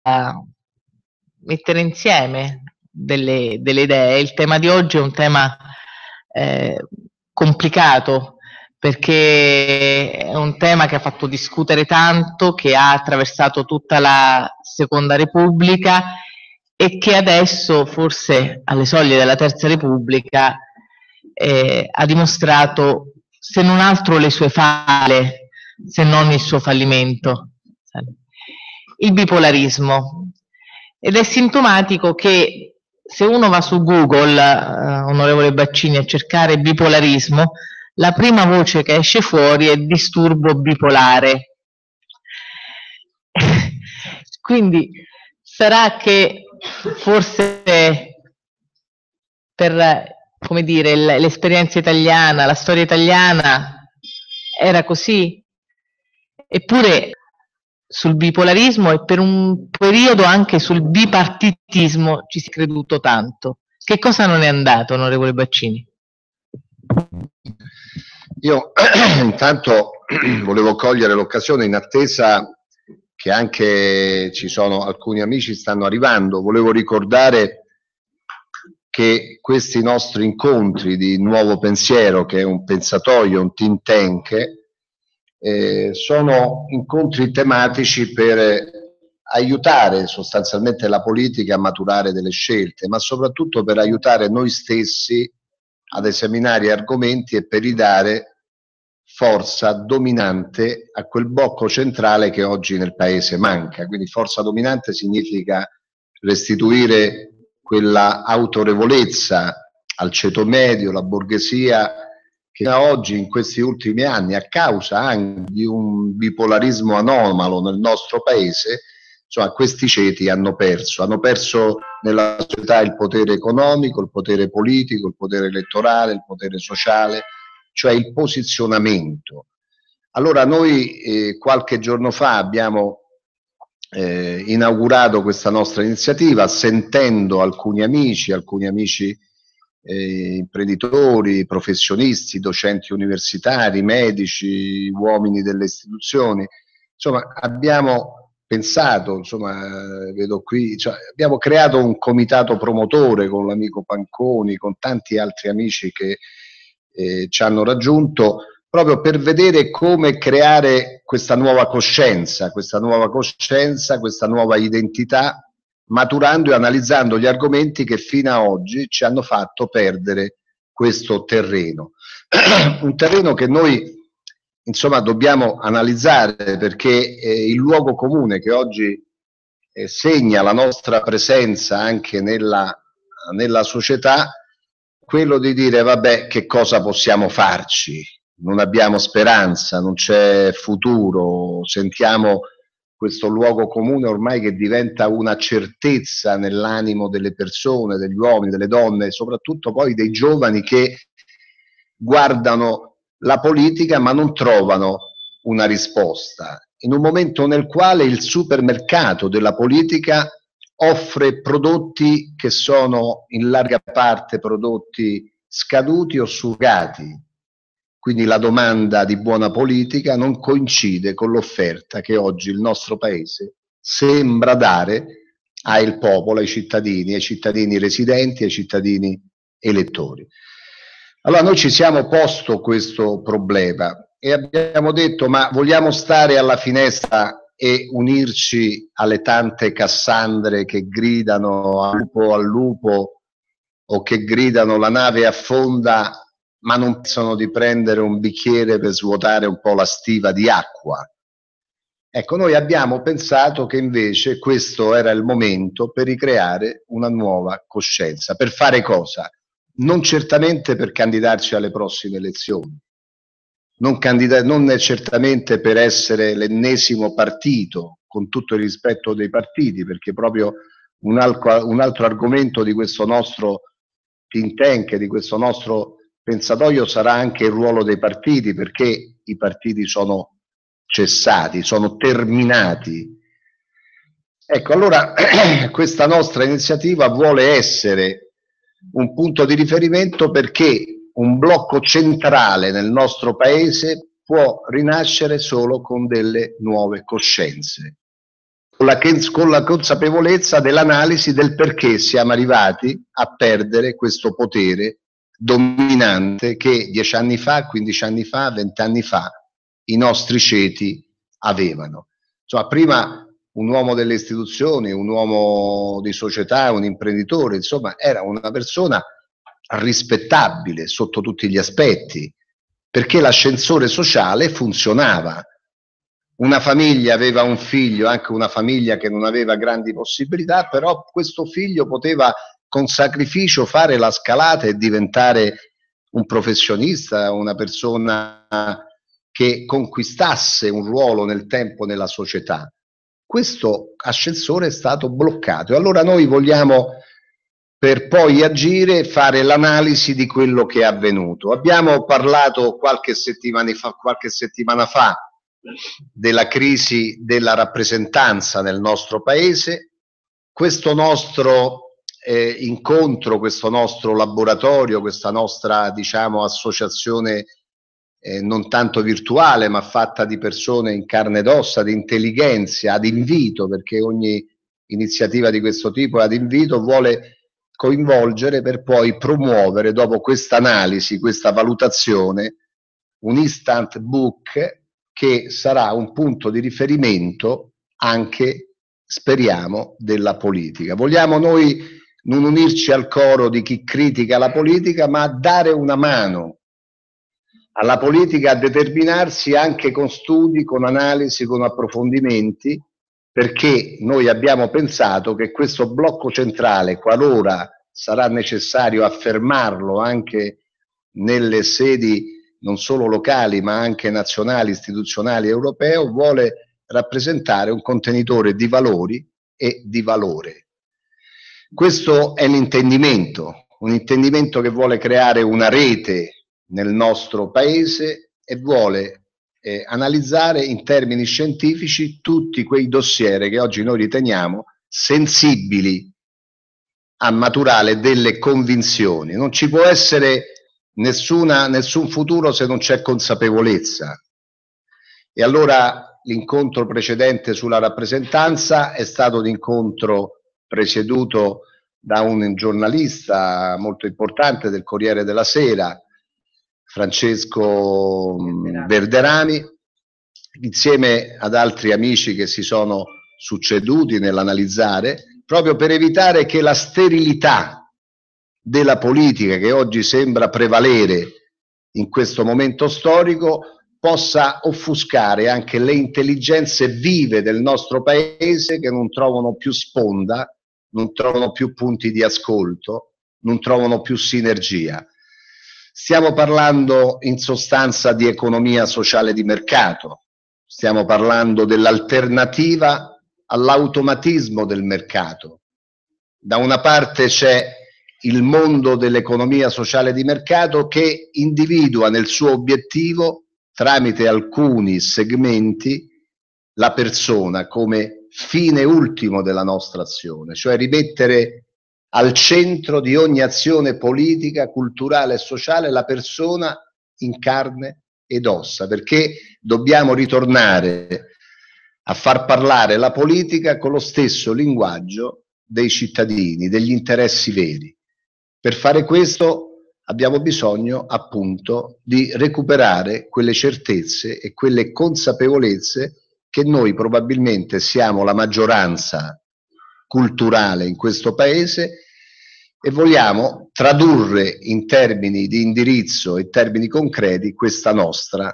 mettere insieme delle idee. Il tema di oggi è un tema complicato, perché è un tema che ha fatto discutere tanto, che ha attraversato tutta la Seconda Repubblica e che adesso, forse alle soglie della Terza Repubblica, ha dimostrato, se non altro, le sue falle, se non il suo fallimento. Il bipolarismo. Ed è sintomatico che se uno va su Google, onorevole Baccini, a cercare bipolarismo, la prima voce che esce fuori è disturbo bipolare. Quindi sarà che forse per, come dire, l'esperienza italiana, la storia italiana era così? Eppure sul bipolarismo e per un periodo anche sul bipartitismo ci si è creduto tanto. Che cosa non è andato, onorevole Baccini? Io intanto volevo cogliere l'occasione, in attesa che anche ci sono alcuni amici stanno arrivando, volevo ricordare che questi nostri incontri di Nuovo Pensiero, che è un pensatoio, un think tank, sono incontri tematici per aiutare sostanzialmente la politica a maturare delle scelte, ma soprattutto per aiutare noi stessi ad esaminare argomenti e per ridare forza dominante a quel blocco centrale che oggi nel Paese manca. Quindi forza dominante significa restituire quella autorevolezza al ceto medio, la borghesia, che oggi in questi ultimi anni, a causa anche di un bipolarismo anomalo nel nostro Paese, insomma, questi ceti hanno perso nella società il potere economico, il potere politico, il potere elettorale, il potere sociale, cioè il posizionamento. Allora noi qualche giorno fa abbiamo inaugurato questa nostra iniziativa sentendo alcuni amici imprenditori, professionisti, docenti universitari, medici, uomini delle istituzioni. Insomma, abbiamo pensato, insomma, vedo qui, cioè, abbiamo creato un comitato promotore con l'amico Panconi, con tanti altri amici che ci hanno raggiunto, proprio per vedere come creare questa nuova coscienza, questa nuova identità, maturando e analizzando gli argomenti che fino ad oggi ci hanno fatto perdere questo terreno. Un terreno che noi, insomma, dobbiamo analizzare, perché il luogo comune che oggi segna la nostra presenza anche nella società, quello di dire vabbè, che cosa possiamo farci? Non abbiamo speranza, non c'è futuro, sentiamo questo luogo comune ormai che diventa una certezza nell'animo delle persone, degli uomini, delle donne, soprattutto poi dei giovani che guardano la politica ma non trovano una risposta. In un momento nel quale il supermercato della politica offre prodotti che sono in larga parte prodotti scaduti o surrogati. Quindi la domanda di buona politica non coincide con l'offerta che oggi il nostro Paese sembra dare al popolo, ai cittadini residenti, ai cittadini elettori. Allora noi ci siamo posto questo problema e abbiamo detto: ma vogliamo stare alla finestra e unirci alle tante Cassandre che gridano al lupo o che gridano la nave affonda, ma non pensano di prendere un bicchiere per svuotare un po' la stiva di acqua? Ecco, noi abbiamo pensato che invece questo era il momento per ricreare una nuova coscienza. Per fare cosa? Non certamente per candidarci alle prossime elezioni, non certamente per essere l'ennesimo partito, con tutto il rispetto dei partiti, perché proprio un altro argomento di questo nostro think tank, di questo nostro pensatoio, sarà anche il ruolo dei partiti, perché i partiti sono cessati, sono terminati. Ecco, allora questa nostra iniziativa vuole essere un punto di riferimento, perché un blocco centrale nel nostro Paese può rinascere solo con delle nuove coscienze. con la consapevolezza dell'analisi del perché siamo arrivati a perdere questo potere dominante che 10 anni fa, 15 anni fa, 20 anni fa i nostri ceti avevano. Insomma, prima un uomo delle istituzioni, un uomo di società, un imprenditore, insomma, era una persona rispettabile sotto tutti gli aspetti, perché l'ascensore sociale funzionava. Una famiglia aveva un figlio, anche una famiglia che non aveva grandi possibilità, però questo figlio poteva con sacrificio fare la scalata e diventare un professionista, una persona che conquistasse un ruolo nel tempo nella società. Questo ascensore è stato bloccato e allora noi vogliamo, per poi agire, fare l'analisi di quello che è avvenuto. Abbiamo parlato qualche settimana fa della crisi della rappresentanza nel nostro paese. Questo nostro incontro, questo nostro laboratorio, questa nostra, diciamo, associazione non tanto virtuale ma fatta di persone in carne ed ossa, di intelligenza, ad invito, perché ogni iniziativa di questo tipo è ad invito, vuole coinvolgere per poi promuovere, dopo questa analisi, questa valutazione, un instant book che sarà un punto di riferimento anche, speriamo, della politica. Vogliamo noi non unirci al coro di chi critica la politica, ma dare una mano alla politica a determinarsi anche con studi, con analisi, con approfondimenti, perché noi abbiamo pensato che questo blocco centrale, qualora sarà necessario affermarlo anche nelle sedi non solo locali ma anche nazionali, istituzionali, europeo, vuole rappresentare un contenitore di valori e di valore. Questo è l'intendimento, un intendimento che vuole creare una rete nel nostro paese e vuole analizzare in termini scientifici tutti quei dossier che oggi noi riteniamo sensibili a maturare delle convinzioni. Non ci può essere nessun futuro se non c'è consapevolezza. E allora l'incontro precedente sulla rappresentanza è stato un incontro presieduto da un giornalista molto importante del Corriere della Sera, Francesco Verderami, insieme ad altri amici che si sono succeduti nell'analizzare, proprio per evitare che la sterilità della politica che oggi sembra prevalere in questo momento storico possa offuscare anche le intelligenze vive del nostro paese, che non trovano più sponda, non trovano più punti di ascolto, non trovano più sinergia. Stiamo parlando in sostanza di economia sociale di mercato, stiamo parlando dell'alternativa all'automatismo del mercato. Da una parte c'è il mondo dell'economia sociale di mercato che individua nel suo obiettivo, tramite alcuni segmenti, la persona come fine ultimo della nostra azione, cioè rimettere al centro di ogni azione politica, culturale e sociale la persona in carne ed ossa, perché dobbiamo ritornare a far parlare la politica con lo stesso linguaggio dei cittadini, degli interessi veri. Per fare questo abbiamo bisogno appunto di recuperare quelle certezze e quelle consapevolezze che noi probabilmente siamo la maggioranza culturale in questo paese e vogliamo tradurre in termini di indirizzo e termini concreti questo nostro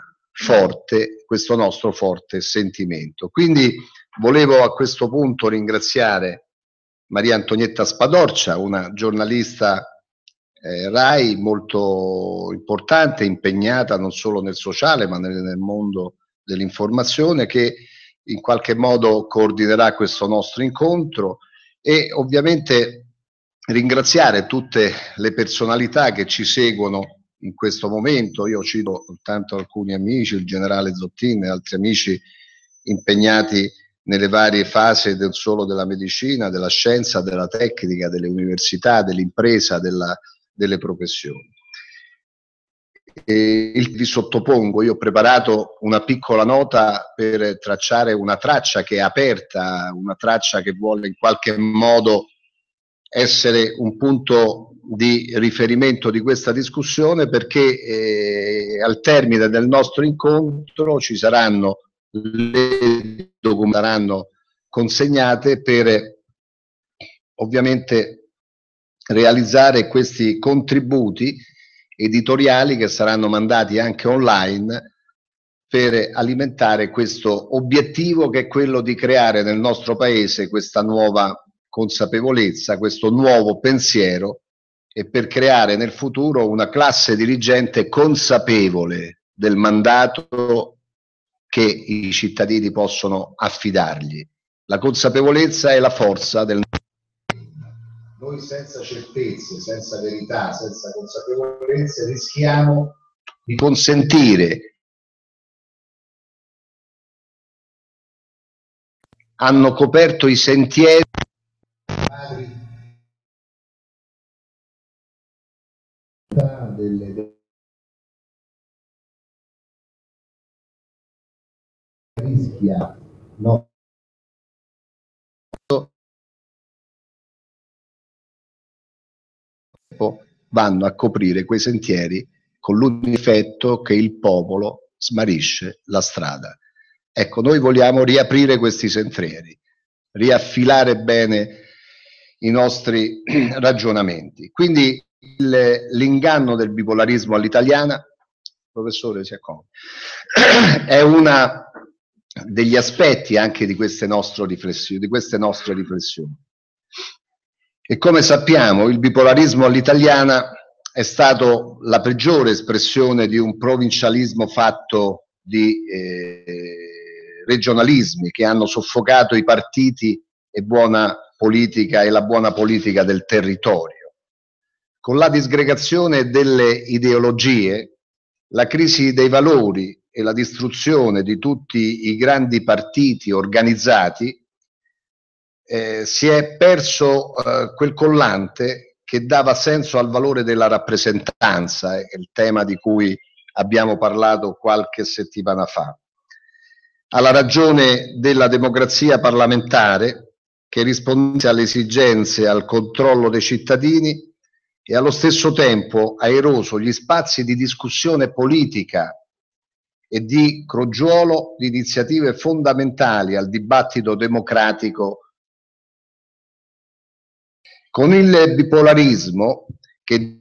forte sentimento. Quindi volevo a questo punto ringraziare Maria Antonietta Spadorcia, una giornalista RAI molto importante, impegnata non solo nel sociale ma nel mondo dell'informazione, che in qualche modo coordinerà questo nostro incontro, e ovviamente ringraziare tutte le personalità che ci seguono in questo momento. Io cito soltanto alcuni amici, il generale Zottin e altri amici impegnati nelle varie fasi non solo della medicina, della scienza, della tecnica, delle università, dell'impresa, delle professioni. vi sottopongo, io ho preparato una piccola nota per tracciare una traccia che è aperta, una traccia che vuole in qualche modo essere un punto di riferimento di questa discussione, perché al termine del nostro incontro ci saranno le documentazioni saranno consegnate per ovviamente realizzare questi contributi editoriali che saranno mandati anche online per alimentare questo obiettivo, che è quello di creare nel nostro paese questa nuova consapevolezza, questo nuovo pensiero, e per creare nel futuro una classe dirigente consapevole del mandato che i cittadini possono affidargli. La consapevolezza è la forza del... Noi senza certezze, senza verità, senza consapevolezza rischiamo di consentire. Hanno coperto i sentieri rischia no vanno a coprire quei sentieri con l'unico effetto che il popolo smarrisce la strada. Ecco, noi vogliamo riaprire questi sentieri, riaffilare bene i nostri ragionamenti. Quindi l'inganno del bipolarismo all'italiana, professore, si accomodi, è una degli aspetti anche di queste nostre riflessioni. E come sappiamo, il bipolarismo all'italiana è stato la peggiore espressione di un provincialismo fatto di regionalismi che hanno soffocato i partiti e buona politica e la buona politica del territorio. Con la disgregazione delle ideologie, la crisi dei valori e la distruzione di tutti i grandi partiti organizzati, si è perso quel collante che dava senso al valore della rappresentanza, il tema di cui abbiamo parlato qualche settimana fa, alla ragione della democrazia parlamentare che rispondesse alle esigenze e al controllo dei cittadini, e allo stesso tempo ha eroso gli spazi di discussione politica e di crogiuolo di iniziative fondamentali al dibattito democratico. Con il bipolarismo che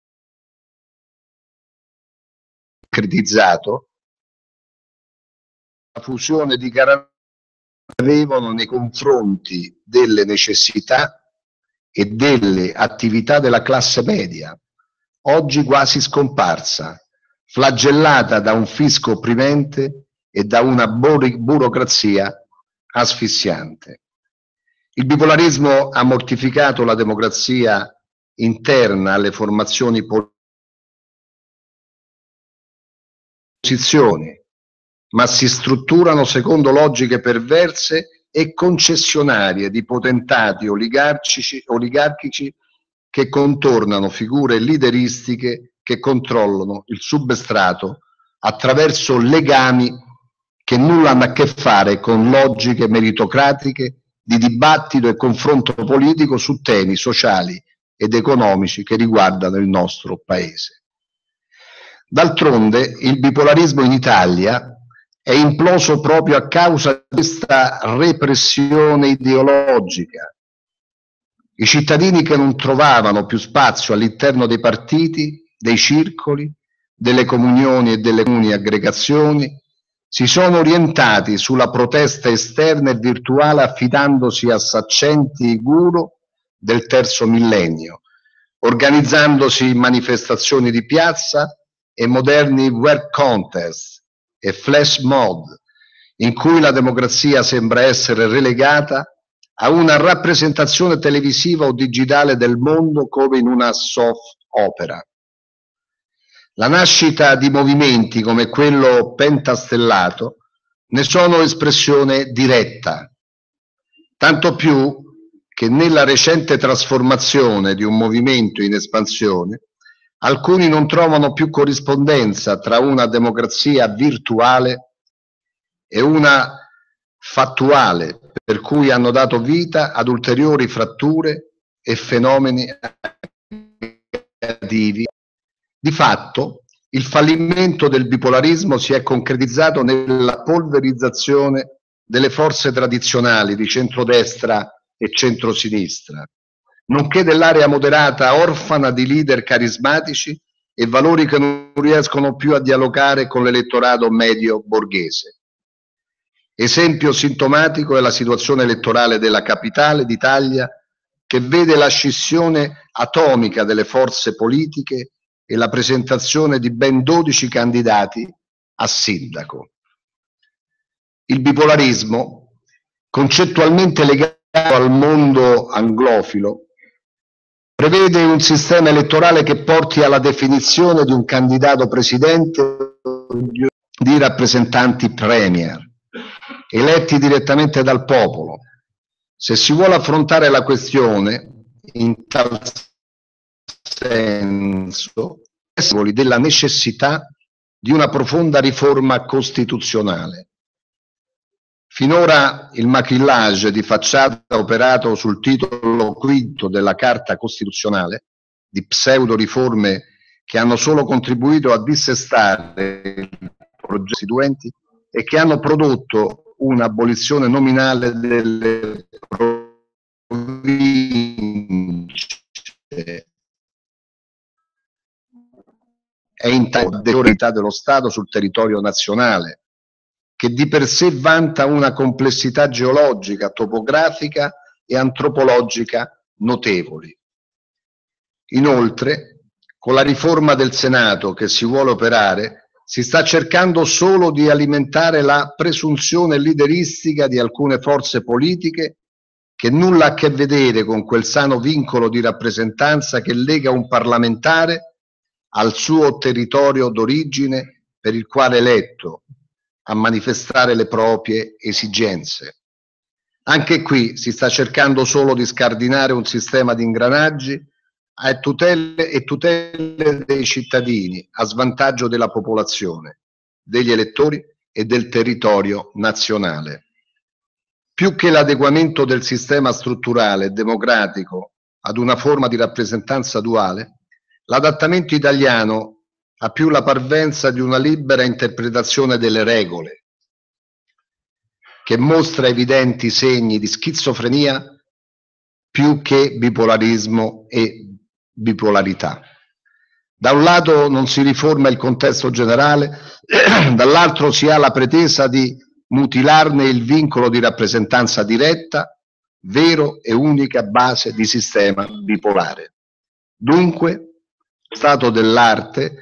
critizzato, la fusione di carattere avevano nei confronti delle necessità e delle attività della classe media, oggi quasi scomparsa, flagellata da un fisco opprimente e da una burocrazia asfissiante. Il bipolarismo ha mortificato la democrazia interna alle formazioni posizioni, ma si strutturano secondo logiche perverse e concessionarie di potentati oligarchici che contornano figure lideristiche che controllano il substrato attraverso legami che nulla hanno a che fare con logiche meritocratiche di dibattito e confronto politico su temi sociali ed economici che riguardano il nostro Paese. D'altronde il bipolarismo in Italia è imploso proprio a causa di questa repressione ideologica. I cittadini che non trovavano più spazio all'interno dei partiti, dei circoli, delle comunioni e delle comuni aggregazioni, si sono orientati sulla protesta esterna e virtuale affidandosi a saccenti guru del terzo millennio, organizzandosi in manifestazioni di piazza e moderni web contest e flash mob, in cui la democrazia sembra essere relegata a una rappresentazione televisiva o digitale del mondo come in una soap opera. La nascita di movimenti come quello pentastellato ne sono espressione diretta, tanto più che nella recente trasformazione di un movimento in espansione Alcuni non trovano più corrispondenza tra una democrazia virtuale e una fattuale, per cui hanno dato vita ad ulteriori fratture e fenomeni negativi. Di fatto, il fallimento del bipolarismo si è concretizzato nella polverizzazione delle forze tradizionali di centrodestra e centrosinistra, nonché dell'area moderata orfana di leader carismatici e valori che non riescono più a dialogare con l'elettorato medio borghese. Esempio sintomatico è la situazione elettorale della capitale d'Italia, che vede la scissione atomica delle forze politiche e la presentazione di ben 12 candidati a sindaco. Il bipolarismo, concettualmente legato al mondo anglofilo, prevede un sistema elettorale che porti alla definizione di un candidato presidente di rappresentanti premier, eletti direttamente dal popolo. Se si vuole affrontare la questione in tal senso, della necessità di una profonda riforma costituzionale. Finora il maquillage di facciata operato sul titolo quinto della Carta Costituzionale, di pseudo riforme che hanno solo contribuito a dissestare i progetti costituenti e che hanno prodotto un'abolizione nominale delle province, è in priorità dello Stato sul territorio nazionale, che di per sé vanta una complessità geologica, topografica e antropologica notevoli. Inoltre, con la riforma del Senato che si vuole operare, si sta cercando solo di alimentare la presunzione leaderistica di alcune forze politiche che nulla ha a che vedere con quel sano vincolo di rappresentanza che lega un parlamentare al suo territorio d'origine per il quale è eletto, a manifestare le proprie esigenze. Anche qui si sta cercando solo di scardinare un sistema di ingranaggi e tutele dei cittadini a svantaggio della popolazione, degli elettori e del territorio nazionale. Più che l'adeguamento del sistema strutturale democratico ad una forma di rappresentanza duale, l'adattamento italiano ha più la parvenza di una libera interpretazione delle regole, che mostra evidenti segni di schizofrenia più che bipolarismo e bipolarità. Da un lato non si riforma il contesto generale, dall'altro si ha la pretesa di mutilarne il vincolo di rappresentanza diretta, vero e unica base di sistema bipolare. Dunque, stato dell'arte,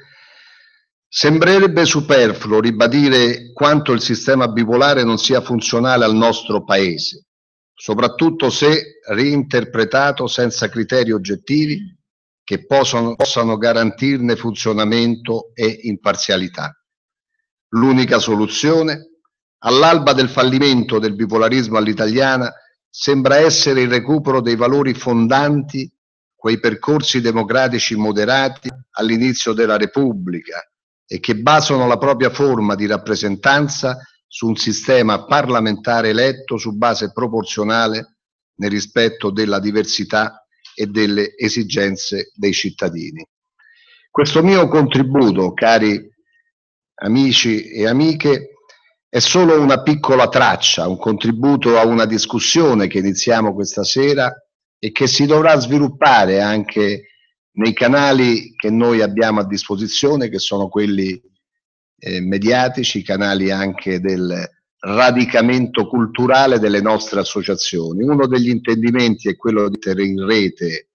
sembrerebbe superfluo ribadire quanto il sistema bipolare non sia funzionale al nostro Paese, soprattutto se reinterpretato senza criteri oggettivi che possano garantirne funzionamento e imparzialità. L'unica soluzione, all'alba del fallimento del bipolarismo all'italiana, sembra essere il recupero dei valori fondanti, quei percorsi democratici moderati all'inizio della Repubblica e che basano la propria forma di rappresentanza su un sistema parlamentare eletto su base proporzionale nel rispetto della diversità e delle esigenze dei cittadini. Questo mio contributo, cari amici e amiche, è solo una piccola traccia, un contributo a una discussione che iniziamo questa sera e che si dovrà sviluppare anche nei canali che noi abbiamo a disposizione, che sono quelli mediatici, canali anche del radicamento culturale delle nostre associazioni. Uno degli intendimenti è quello di mettere in rete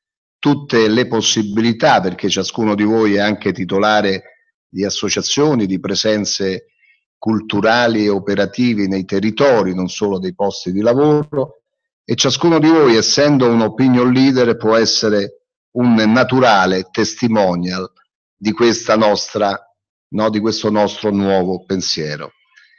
tutte le possibilità, perché ciascuno di voi è anche titolare di associazioni, di presenze culturali e operativi nei territori, non solo dei posti di lavoro, e ciascuno di voi, essendo un opinion leader, può essere un naturale testimonial di questa nostra, di questo nostro nuovo pensiero.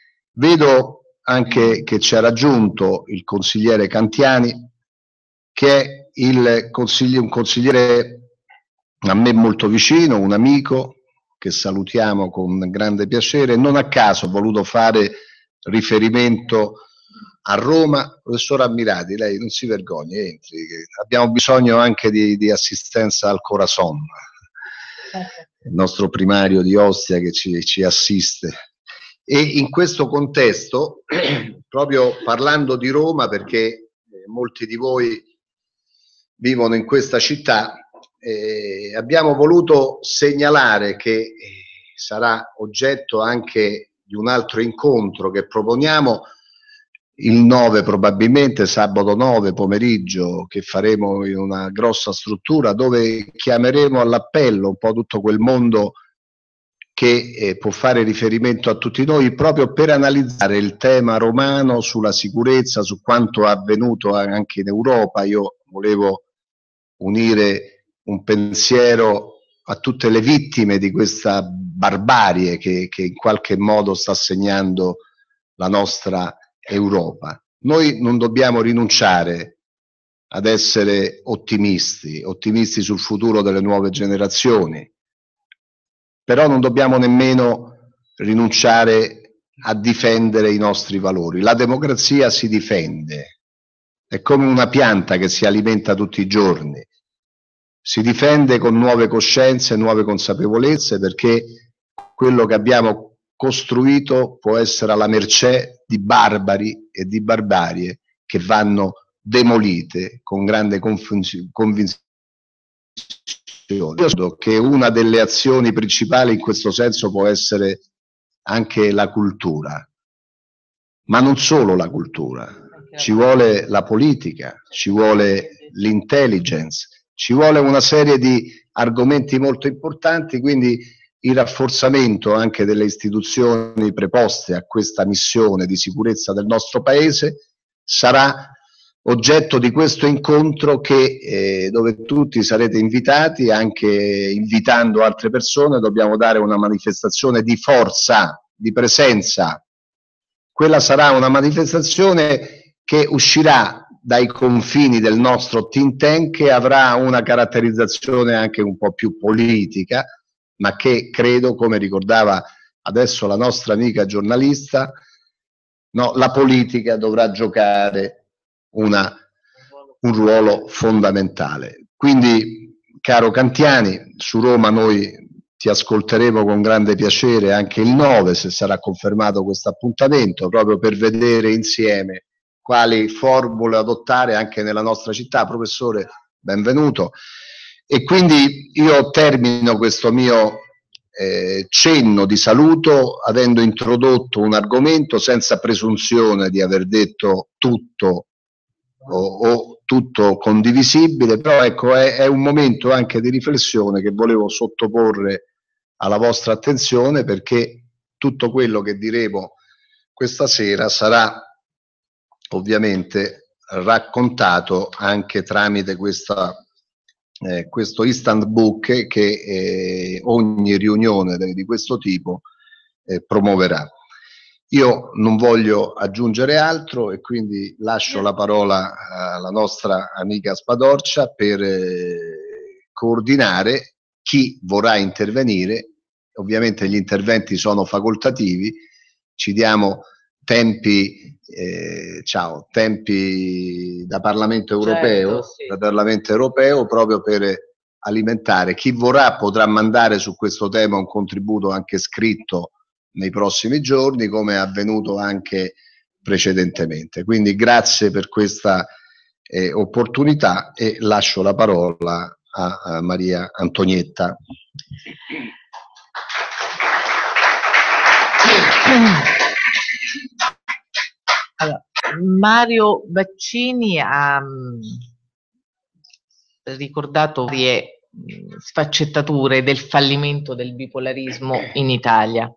Vedo anche che ci ha raggiunto il consigliere Cantiani, che è un consigliere a me molto vicino, un amico che salutiamo con grande piacere. Non a caso ho voluto fare riferimento a Roma. Professor Ammirati, lei non si vergogni, entri, abbiamo bisogno anche di assistenza al Corazon, il nostro primario di Ostia che ci assiste. E in questo contesto, proprio parlando di Roma, perché molti di voi vivono in questa città, abbiamo voluto segnalare che sarà oggetto anche di un altro incontro che proponiamo il 9, probabilmente sabato 9 pomeriggio, che faremo in una grossa struttura dove chiameremo all'appello un po' tutto quel mondo che può fare riferimento a tutti noi, proprio per analizzare il tema romano sulla sicurezza, su quanto è avvenuto anche in Europa. Io volevo unire un pensiero a tutte le vittime di questa barbarie che in qualche modo sta segnando la nostra Europa. Noi non dobbiamo rinunciare ad essere ottimisti sul futuro delle nuove generazioni, però non dobbiamo nemmeno rinunciare a difendere i nostri valori. La democrazia si difende, è come una pianta che si alimenta tutti i giorni, si difende con nuove coscienze, nuove consapevolezze, perché quello che abbiamo costruito può essere alla mercé di barbari e di barbarie che vanno demolite con grande convinzione. Io credo che una delle azioni principali in questo senso può essere anche la cultura, ma non solo la cultura, ci vuole la politica, ci vuole l'intelligence, ci vuole una serie di argomenti molto importanti, quindi il rafforzamento anche delle istituzioni preposte a questa missione di sicurezza del nostro Paese sarà oggetto di questo incontro che, dove tutti sarete invitati, anche invitando altre persone. Dobbiamo dare una manifestazione di forza, di presenza. Quella sarà una manifestazione che uscirà dai confini del nostro think tank e avrà una caratterizzazione anche un po' più politica, ma che credo, come ricordava adesso la nostra amica giornalista, no, la politica dovrà giocare un ruolo fondamentale. Quindi, caro Cantiani, su Roma noi ti ascolteremo con grande piacere anche il 9, se sarà confermato questo appuntamento, proprio per vedere insieme quali formule adottare anche nella nostra città. Professore, benvenuto. E quindi io termino questo mio cenno di saluto avendo introdotto un argomento senza presunzione di aver detto tutto o tutto condivisibile, però ecco è un momento anche di riflessione che volevo sottoporre alla vostra attenzione, perché tutto quello che diremo questa sera sarà ovviamente raccontato anche tramite questo instant book che ogni riunione di questo tipo promuoverà. Io non voglio aggiungere altro e quindi lascio la parola alla nostra amica Spadorcia per coordinare chi vorrà intervenire. Ovviamente gli interventi sono facoltativi, ci diamo tempi, tempi da Parlamento Europeo, certo, sì. Da Parlamento Europeo, proprio per alimentare. Chi vorrà potrà mandare su questo tema un contributo anche scritto nei prossimi giorni, come è avvenuto anche precedentemente. Quindi grazie per questa opportunità e lascio la parola a Maria Antonietta. Allora, Mario Baccini ha ricordato varie sfaccettature del fallimento del bipolarismo in Italia.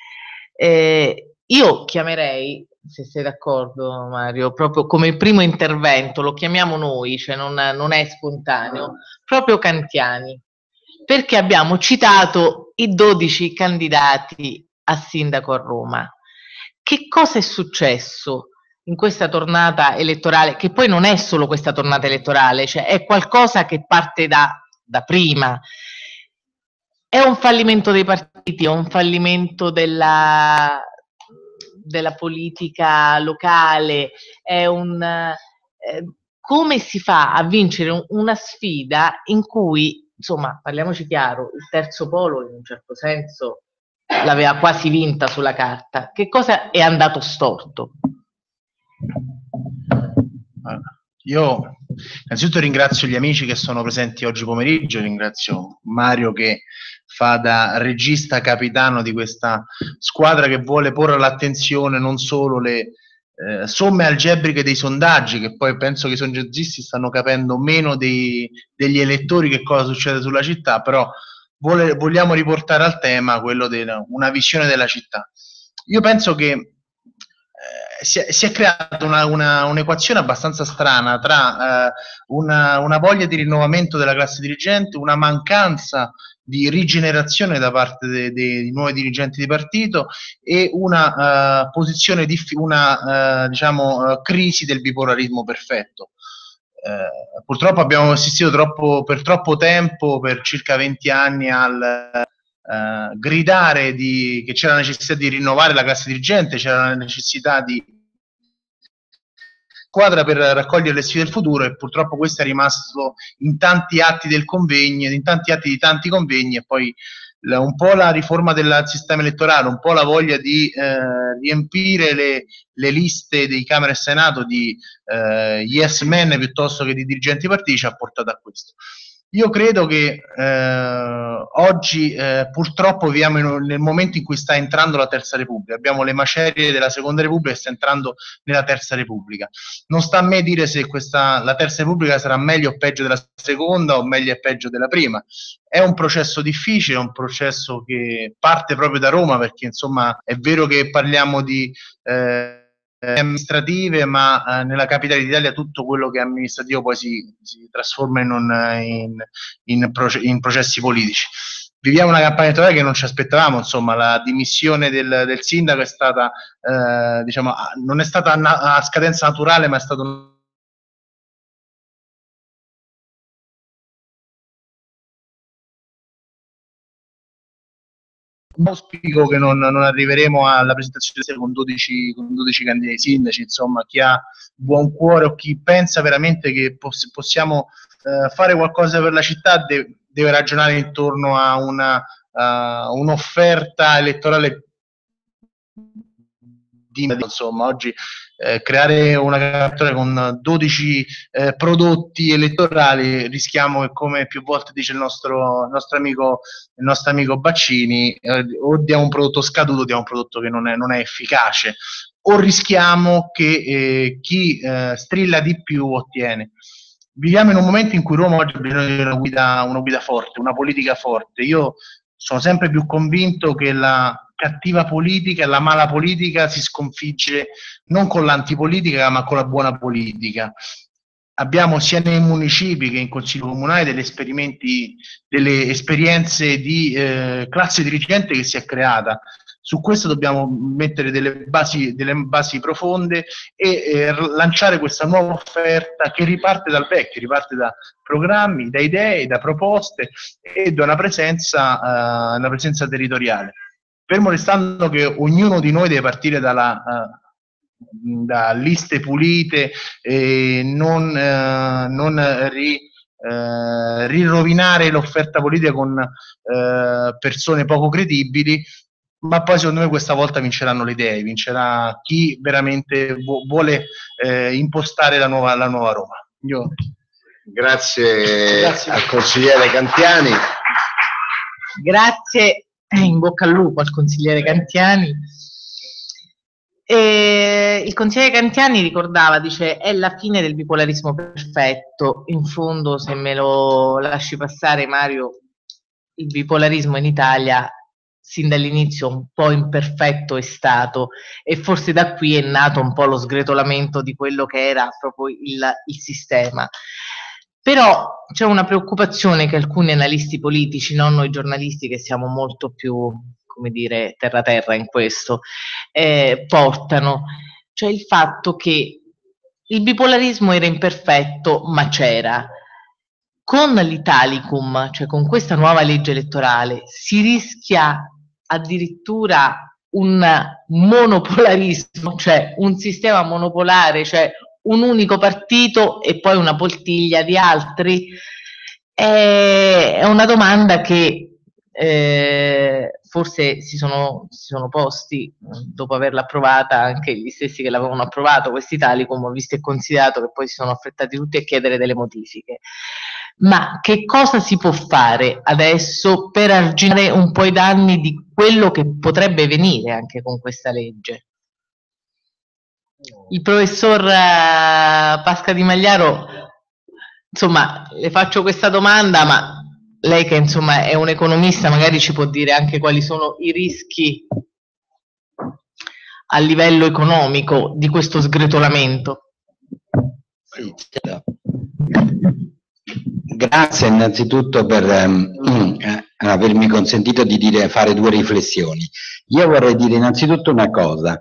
Io chiamerei, se sei d'accordo Mario, proprio come primo intervento, lo chiamiamo noi, cioè non è spontaneo, proprio Cantiani, perché abbiamo citato i 12 candidati a sindaco a Roma. Che cosa è successo in questa tornata elettorale, che poi non è solo questa tornata elettorale, cioè è qualcosa che parte da da prima. È un fallimento dei partiti, è un fallimento della politica locale, è come si fa a vincere una sfida in cui, insomma, parliamoci chiaro, il terzo polo in un certo senso l'aveva quasi vinta sulla carta. Che cosa è andato storto? Io innanzitutto ringrazio gli amici che sono presenti oggi pomeriggio, ringrazio Mario che fa da regista capitano di questa squadra che vuole porre all'attenzione non solo le somme algebriche dei sondaggi, che poi penso che i sondaggisti stanno capendo meno degli elettori che cosa succede sulla città, però vogliamo riportare al tema quello di una visione della città. Io penso che si è creata un'equazione abbastanza strana tra una voglia di rinnovamento della classe dirigente, una mancanza di rigenerazione da parte dei nuovi dirigenti di partito e una posizione di diciamo crisi del bipolarismo perfetto. Purtroppo abbiamo assistito per troppo tempo, per circa 20 anni, al gridare che c'era la necessità di rinnovare la classe dirigente, c'era la necessità di squadra per raccogliere le sfide del futuro, e purtroppo questo è rimasto in tanti atti del convegno, in tanti atti di tanti convegni, e poi un po' la riforma del sistema elettorale, un po' la voglia di riempire le liste di Camera e Senato di yes men piuttosto che di dirigenti partiti ci ha portato a questo. Io credo che oggi purtroppo viviamo nel momento in cui sta entrando la Terza Repubblica, abbiamo le macerie della Seconda Repubblica e sta entrando nella Terza Repubblica. Non sta a me dire se la Terza Repubblica sarà meglio o peggio della Seconda o meglio e peggio della Prima. È un processo difficile, è un processo che parte proprio da Roma, perché insomma è vero che parliamo di amministrative, ma nella capitale d'Italia tutto quello che è amministrativo poi si trasforma in processi politici. Viviamo una campagna elettorale che non ci aspettavamo, insomma la dimissione del sindaco è stata diciamo, non è stata a scadenza naturale, ma è stato auspico che non arriveremo alla presentazione con 12 candidati sindaci. Insomma, chi ha buon cuore o chi pensa veramente che possiamo fare qualcosa per la città deve ragionare intorno a un'offerta elettorale insomma. Oggi creare una cartola con 12 prodotti elettorali, rischiamo che, come più volte dice il nostro amico Baccini, o diamo un prodotto scaduto, diamo un prodotto che non è efficace, o rischiamo che chi strilla di più ottiene. Viviamo in un momento in cui Roma oggi ha bisogno di una guida forte, una politica forte. Io sono sempre più convinto che la cattiva politica e la mala politica si sconfigge non con l'antipolitica ma con la buona politica. Abbiamo sia nei municipi che in consiglio comunale delle esperienze di classe dirigente che si è creata. Su questo dobbiamo mettere delle basi profonde e lanciare questa nuova offerta che riparte dal vecchio, riparte da programmi, da idee, da proposte e da una presenza territoriale. Fermo restando che ognuno di noi deve partire da liste pulite e non rirovinare l'offerta politica con persone poco credibili, ma poi secondo me questa volta vinceranno le idee, vincerà chi veramente vuole impostare la nuova Roma. Grazie al consigliere Cantiani. Grazie, in bocca al lupo al consigliere Cantiani. Il consigliere Cantiani ricordava, dice, è la fine del bipolarismo perfetto. In fondo, se me lo lasci passare, Mario, il bipolarismo in Italia sin dall'inizio un po' imperfetto è stato, e forse da qui è nato un po' lo sgretolamento di quello che era proprio il sistema. Però c'è una preoccupazione che alcuni analisti politici, non noi giornalisti che siamo molto più, come dire, terra in questo, portano, cioè il fatto che il bipolarismo era imperfetto ma c'era. Con l'Italicum, cioè con questa nuova legge elettorale, si rischia addirittura un monopolarismo, cioè un sistema monopolare, cioè un unico partito e poi una poltiglia di altri? È una domanda che forse si sono posti dopo averla approvata anche gli stessi che l'avevano approvato, questi Italicum, visto e considerato che poi si sono affrettati tutti a chiedere delle modifiche. Ma che cosa si può fare adesso per arginare un po' i danni di quello che potrebbe venire anche con questa legge? Il professor Pasca Di Magliaro, insomma, le faccio questa domanda, ma lei che insomma è un economista magari ci può dire anche quali sono i rischi a livello economico di questo sgretolamento. Sì, certo. Grazie innanzitutto per avermi consentito di fare due riflessioni. Io vorrei dire innanzitutto una cosa,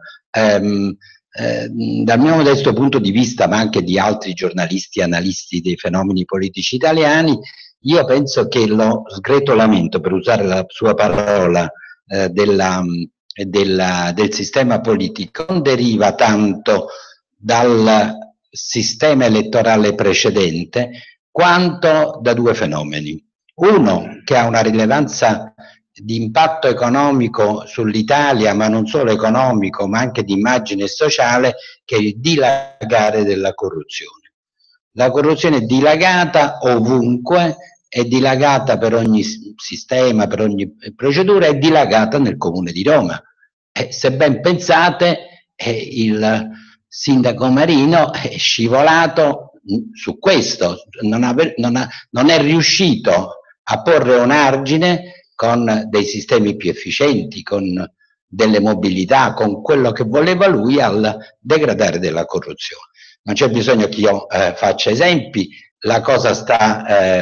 dal mio modesto punto di vista, ma anche di altri giornalisti e analisti dei fenomeni politici italiani, io penso che lo sgretolamento, per usare la sua parola, del sistema politico non deriva tanto dal sistema elettorale precedente quanto da due fenomeni. Uno che ha una rilevanza di impatto economico sull'Italia, ma non solo economico, ma anche di immagine sociale, che è il dilagare della corruzione. La corruzione è dilagata ovunque, è dilagata per ogni sistema, per ogni procedura, è dilagata nel Comune di Roma. Se ben pensate, il sindaco Marino è scivolato su questo, non è riuscito a porre un argine con dei sistemi più efficienti, con delle mobilità, con quello che voleva lui al degradare della corruzione. Non c'è bisogno che io faccia esempi, la cosa sta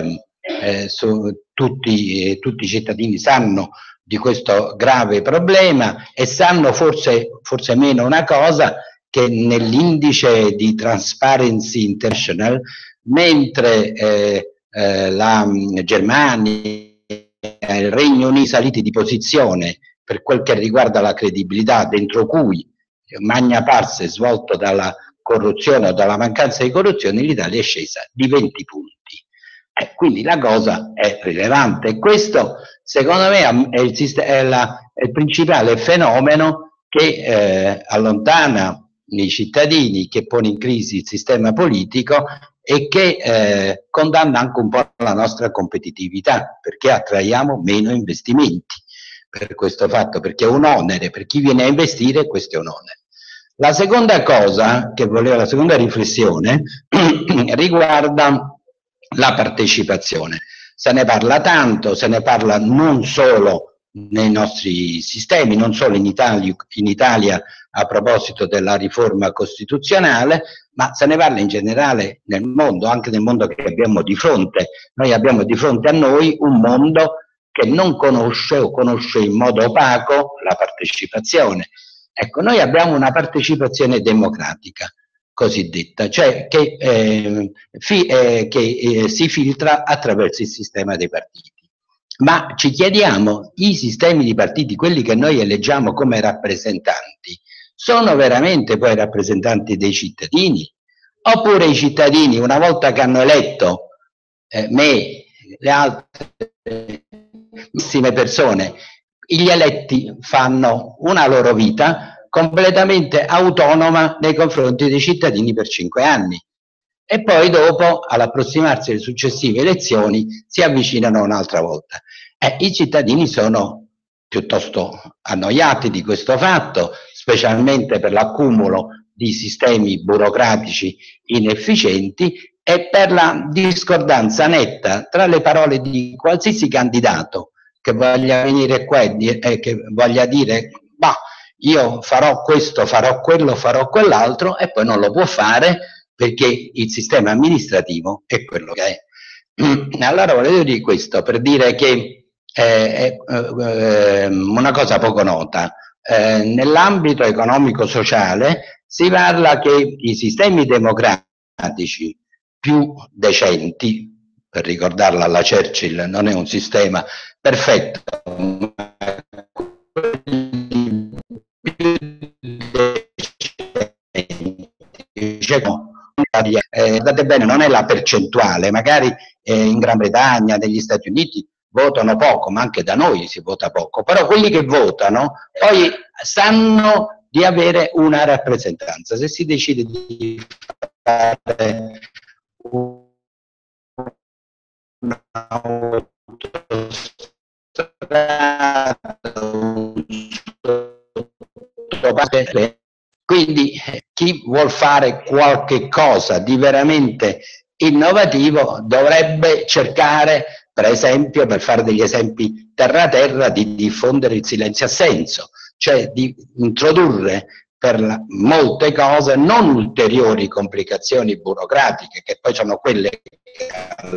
tutti i cittadini sanno di questo grave problema e sanno forse meno una cosa, che nell'indice di Transparency International, mentre la Germania e il Regno Unito saliti di posizione per quel che riguarda la credibilità, dentro cui magna parte è svolto dalla corruzione o dalla mancanza di corruzione, l'Italia è scesa di 20 punti. Quindi la cosa è rilevante e questo secondo me è il principale fenomeno che allontana i cittadini, che pone in crisi il sistema politico e che condanna anche un po' la nostra competitività, perché attraiamo meno investimenti per questo fatto, perché è un onere per chi viene a investire, questo è un onere. La seconda cosa la seconda riflessione riguarda la partecipazione. Se ne parla tanto, se ne parla non solo nei nostri sistemi, non solo in Italia a proposito della riforma costituzionale, ma se ne parla in generale nel mondo, anche nel mondo che abbiamo di fronte. Noi abbiamo di fronte a noi un mondo che non conosce o conosce in modo opaco la partecipazione. Ecco, noi abbiamo una partecipazione democratica cosiddetta, cioè che si filtra attraverso il sistema dei partiti. Ma ci chiediamo, i sistemi di partiti, quelli che noi eleggiamo come rappresentanti, sono veramente poi rappresentanti dei cittadini? Oppure i cittadini, una volta che hanno eletto me, le altre persone, gli eletti fanno una loro vita completamente autonoma nei confronti dei cittadini per 5 anni e poi dopo, all'approssimarsi delle successive elezioni, si avvicinano un'altra volta. I cittadini sono piuttosto annoiati di questo fatto, specialmente per l'accumulo di sistemi burocratici inefficienti e per la discordanza netta tra le parole di qualsiasi candidato che voglia venire qua e che voglia dire ma io farò questo, farò quello, farò quell'altro, e poi non lo può fare perché il sistema amministrativo è quello che è. Allora volevo dire questo per dire che una cosa poco nota, nell'ambito economico-sociale si parla che i sistemi democratici più decenti, per ricordarla alla Churchill, non è un sistema perfetto, ma guardate bene, non è la percentuale, magari in Gran Bretagna, negli Stati Uniti votano poco, ma anche da noi si vota poco, però quelli che votano poi sanno di avere una rappresentanza. Se si decide di fare quindi chi vuol fare qualche cosa di veramente innovativo dovrebbe cercare, per esempio, per fare degli esempi terra-terra, di diffondere il silenzio assenso, cioè di introdurre per molte cose non ulteriori complicazioni burocratiche, che poi sono quelle che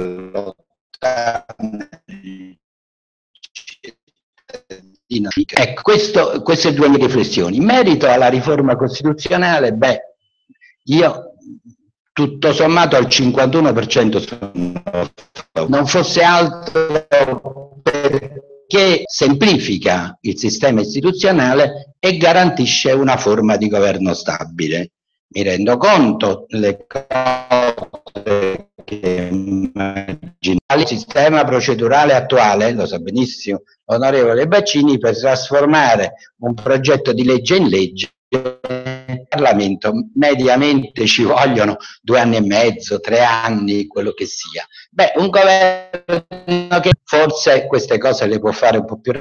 ecco, queste due mie riflessioni. In merito alla riforma costituzionale, beh, io tutto sommato al 51% sono, non fosse altro perché semplifica il sistema istituzionale e garantisce una forma di governo stabile. Mi rendo conto le cose che il sistema procedurale attuale, lo sa benissimo l'onorevole Baccini, per trasformare un progetto di legge in legge in Parlamento mediamente ci vogliono 2 anni e mezzo, 3 anni, quello che sia. Beh, un governo che forse queste cose le può fare un po' più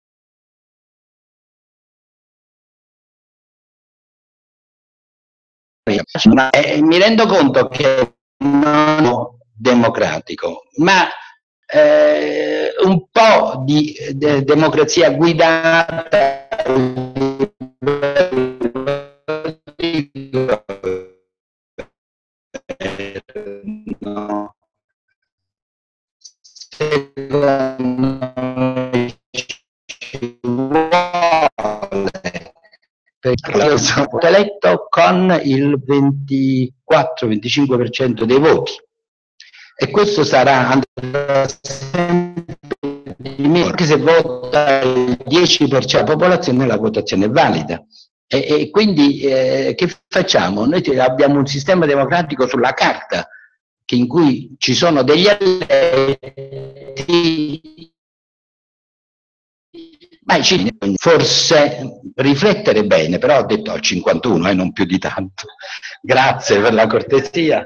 mi rendo conto che non è democratico, ma un po' di democrazia guidata perché sono eletto con il 24-25% dei voti e questo sarà anche se vota il 10% della popolazione la votazione è valida e quindi che facciamo? Noi abbiamo un sistema democratico sulla carta in cui ci sono degli eletti, ma forse riflettere bene, però ho detto al 51 non più di tanto. Grazie per la cortesia.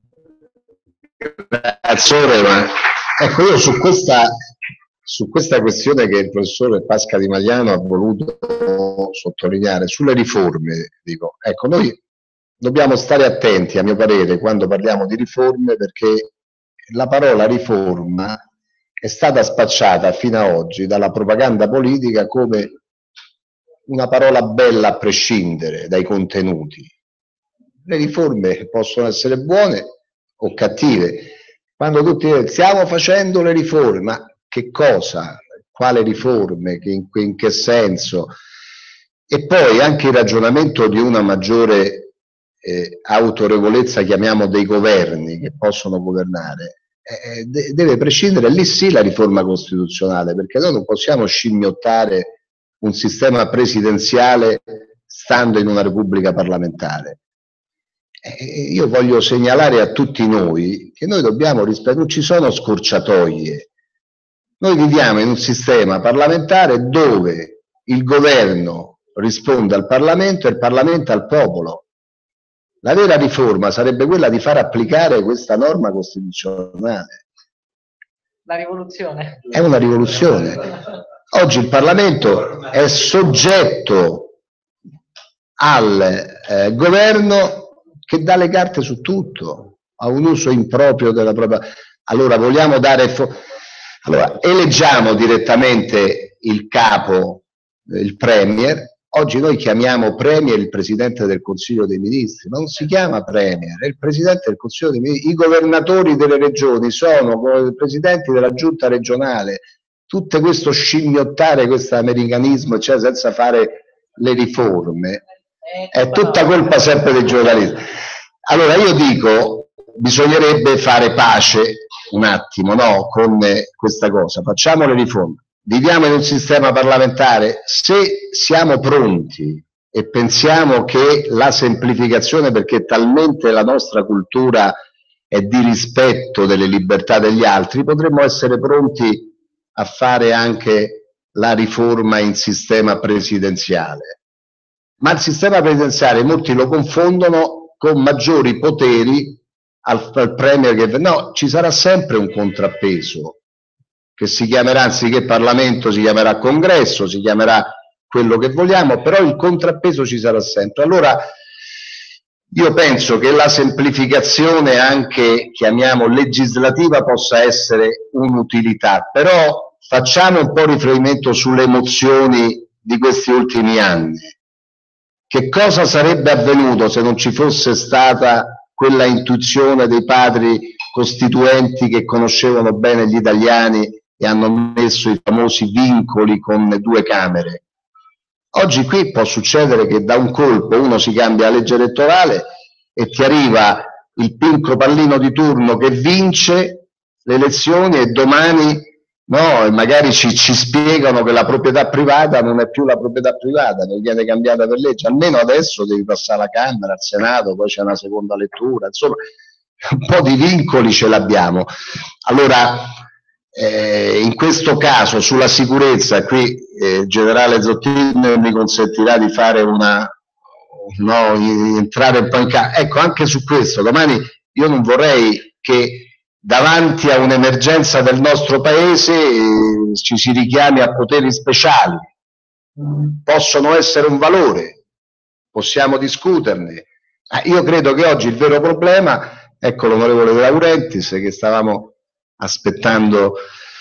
Professore, ma ecco, io su questa questione che il professore Pasca Di Magliano ha voluto sottolineare, sulle riforme, dico, ecco, noi dobbiamo stare attenti, a mio parere, quando parliamo di riforme, perché la parola riforma è stata spacciata fino ad oggi dalla propaganda politica come una parola bella a prescindere dai contenuti. Le riforme possono essere buone o cattive. Quando tutti dicono stiamo facendo le riforme, ma che cosa? Quale riforme? In che senso? E poi anche il ragionamento di una maggiore autorevolezza, chiamiamo, dei governi che possono governare, deve prescindere, lì sì, la riforma costituzionale, perché noi non possiamo scimmiottare un sistema presidenziale stando in una repubblica parlamentare. Io voglio segnalare a tutti noi che noi dobbiamo rispettare, non ci sono scorciatoie. Noi viviamo in un sistema parlamentare dove il governo risponde al Parlamento e il Parlamento al popolo. La vera riforma sarebbe quella di far applicare questa norma costituzionale. La rivoluzione. È una rivoluzione. Oggi il Parlamento è soggetto al governo che dà le carte su tutto, ha un uso improprio della propria... Allora vogliamo dare... Allora, eleggiamo direttamente il capo, il Premier. Oggi noi chiamiamo Premier il Presidente del Consiglio dei Ministri, ma non si chiama Premier, è il Presidente del Consiglio dei Ministri. I governatori delle regioni sono i presidenti della giunta regionale. Tutto questo scimmiottare, questo americanismo, cioè senza fare le riforme, è tutta colpa sempre dei giornalisti. Allora io dico, bisognerebbe fare pace un attimo, no, con questa cosa, facciamo le riforme, viviamo in un sistema parlamentare, se siamo pronti e pensiamo che la semplificazione, perché talmente la nostra cultura è di rispetto delle libertà degli altri, potremmo essere pronti a fare anche la riforma in sistema presidenziale. Ma il sistema presidenziale molti lo confondono con maggiori poteri al premier, che no, ci sarà sempre un contrappeso che si chiamerà, anziché Parlamento si chiamerà Congresso, si chiamerà quello che vogliamo, però il contrappeso ci sarà sempre. Allora io penso che la semplificazione anche, chiamiamo legislativa, possa essere un'utilità, però facciamo un po' riferimento sulle emozioni di questi ultimi anni. Che cosa sarebbe avvenuto se non ci fosse stata quella intuizione dei padri costituenti che conoscevano bene gli italiani e hanno messo i famosi vincoli con 2 Camere? Oggi qui può succedere che da un colpo uno si cambia la legge elettorale e ti arriva il pinco pallino di turno che vince le elezioni e domani no, magari ci spiegano che la proprietà privata non è più la proprietà privata, che viene cambiata per legge. Almeno adesso devi passare alla Camera, al Senato, poi c'è una seconda lettura, insomma un po' di vincoli ce l'abbiamo. Allora in questo caso sulla sicurezza qui il generale Zottini mi consentirà di fare entrare un po' in campo. Ecco, anche su questo domani io non vorrei che davanti a un'emergenza del nostro paese ci si richiami a poteri speciali. Possono essere un valore, possiamo discuterne. Io credo che oggi il vero problema, ecco l'onorevole De Laurentiis che stavamo aspettando,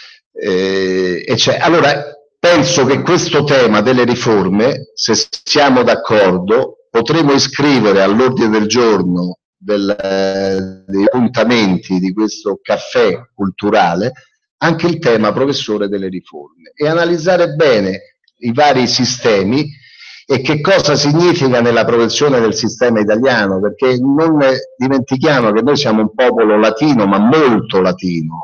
allora penso che questo tema delle riforme, se siamo d'accordo, potremo iscrivere all'ordine del giorno dei appuntamenti di questo caffè culturale anche il tema, professore, delle riforme e analizzare bene i vari sistemi e che cosa significa nella protezione del sistema italiano, perché non dimentichiamo che noi siamo un popolo latino, ma molto latino,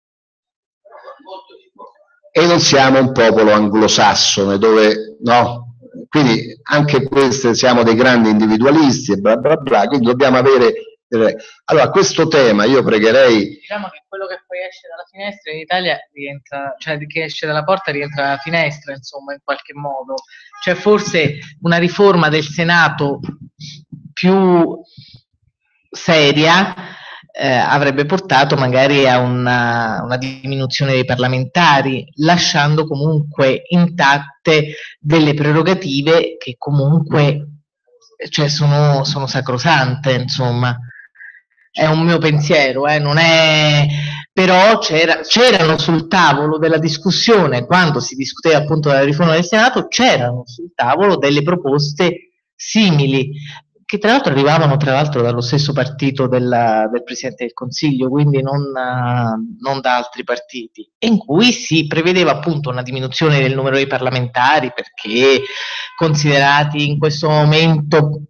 e non siamo un popolo anglosassone dove no, quindi anche queste siamo dei grandi individualisti e bla bla bla, quindi dobbiamo avere allora questo tema io pregherei, diciamo che quello che poi esce dalla finestra in Italia rientra, cioè che esce dalla porta rientra dalla finestra, insomma, in qualche modo, cioè forse una riforma del Senato più seria avrebbe portato magari a una diminuzione dei parlamentari, lasciando comunque intatte delle prerogative che comunque cioè sono sacrosante, insomma. È un mio pensiero, non è... però c'erano sul tavolo della discussione, quando si discuteva appunto della riforma del Senato, c'erano sul tavolo delle proposte simili, che tra l'altro arrivavano dallo stesso partito del Presidente del Consiglio, quindi non da altri partiti, in cui si prevedeva appunto una diminuzione del numero dei parlamentari, perché considerati in questo momento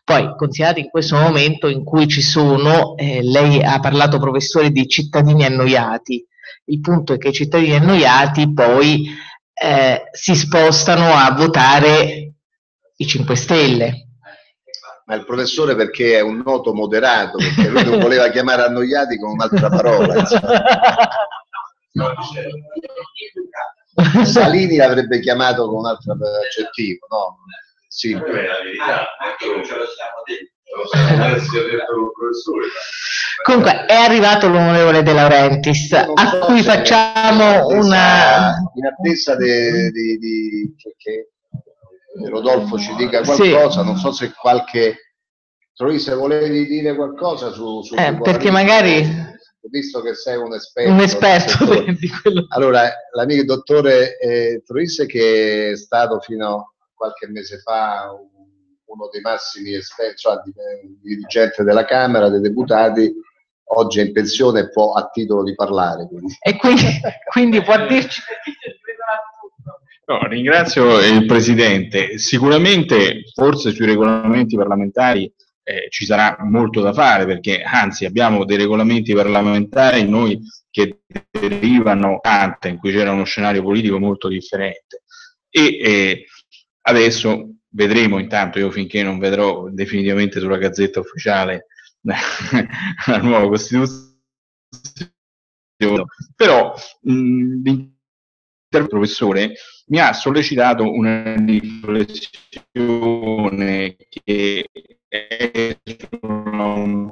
in cui ci sono, lei ha parlato, professore, di cittadini annoiati, il punto è che i cittadini annoiati poi si spostano a votare i 5 Stelle. Ma il professore perché è un noto moderato, perché lui non voleva chiamare annoiati con un'altra parola. Salini l'avrebbe chiamato con un altro aggettivo, no? Sì. Comunque è arrivato l'onorevole De Laurentiis, a cui facciamo una... In attesa che Rodolfo ci dica qualcosa, sì. Non so se qualche... Troisi, volevi dire qualcosa su perché magari... Visto che sei un esperto di quello... Allora, l'amico dottore Troisi, che è stato fino a qualche mese fa uno dei massimi esperti, cioè dirigente della Camera dei Deputati, oggi è in pensione e può a titolo di parlare. Quindi. E quindi può dirci perché No, ringrazio il Presidente. Sicuramente, forse sui regolamenti parlamentari ci sarà molto da fare, perché anzi abbiamo dei regolamenti parlamentari noi che derivano tante, in cui c'era uno scenario politico molto differente, e adesso vedremo. Intanto io, finché non vedrò definitivamente sulla Gazzetta Ufficiale la nuova Costituzione, però l'intervento del professore mi ha sollecitato una riflessione che è un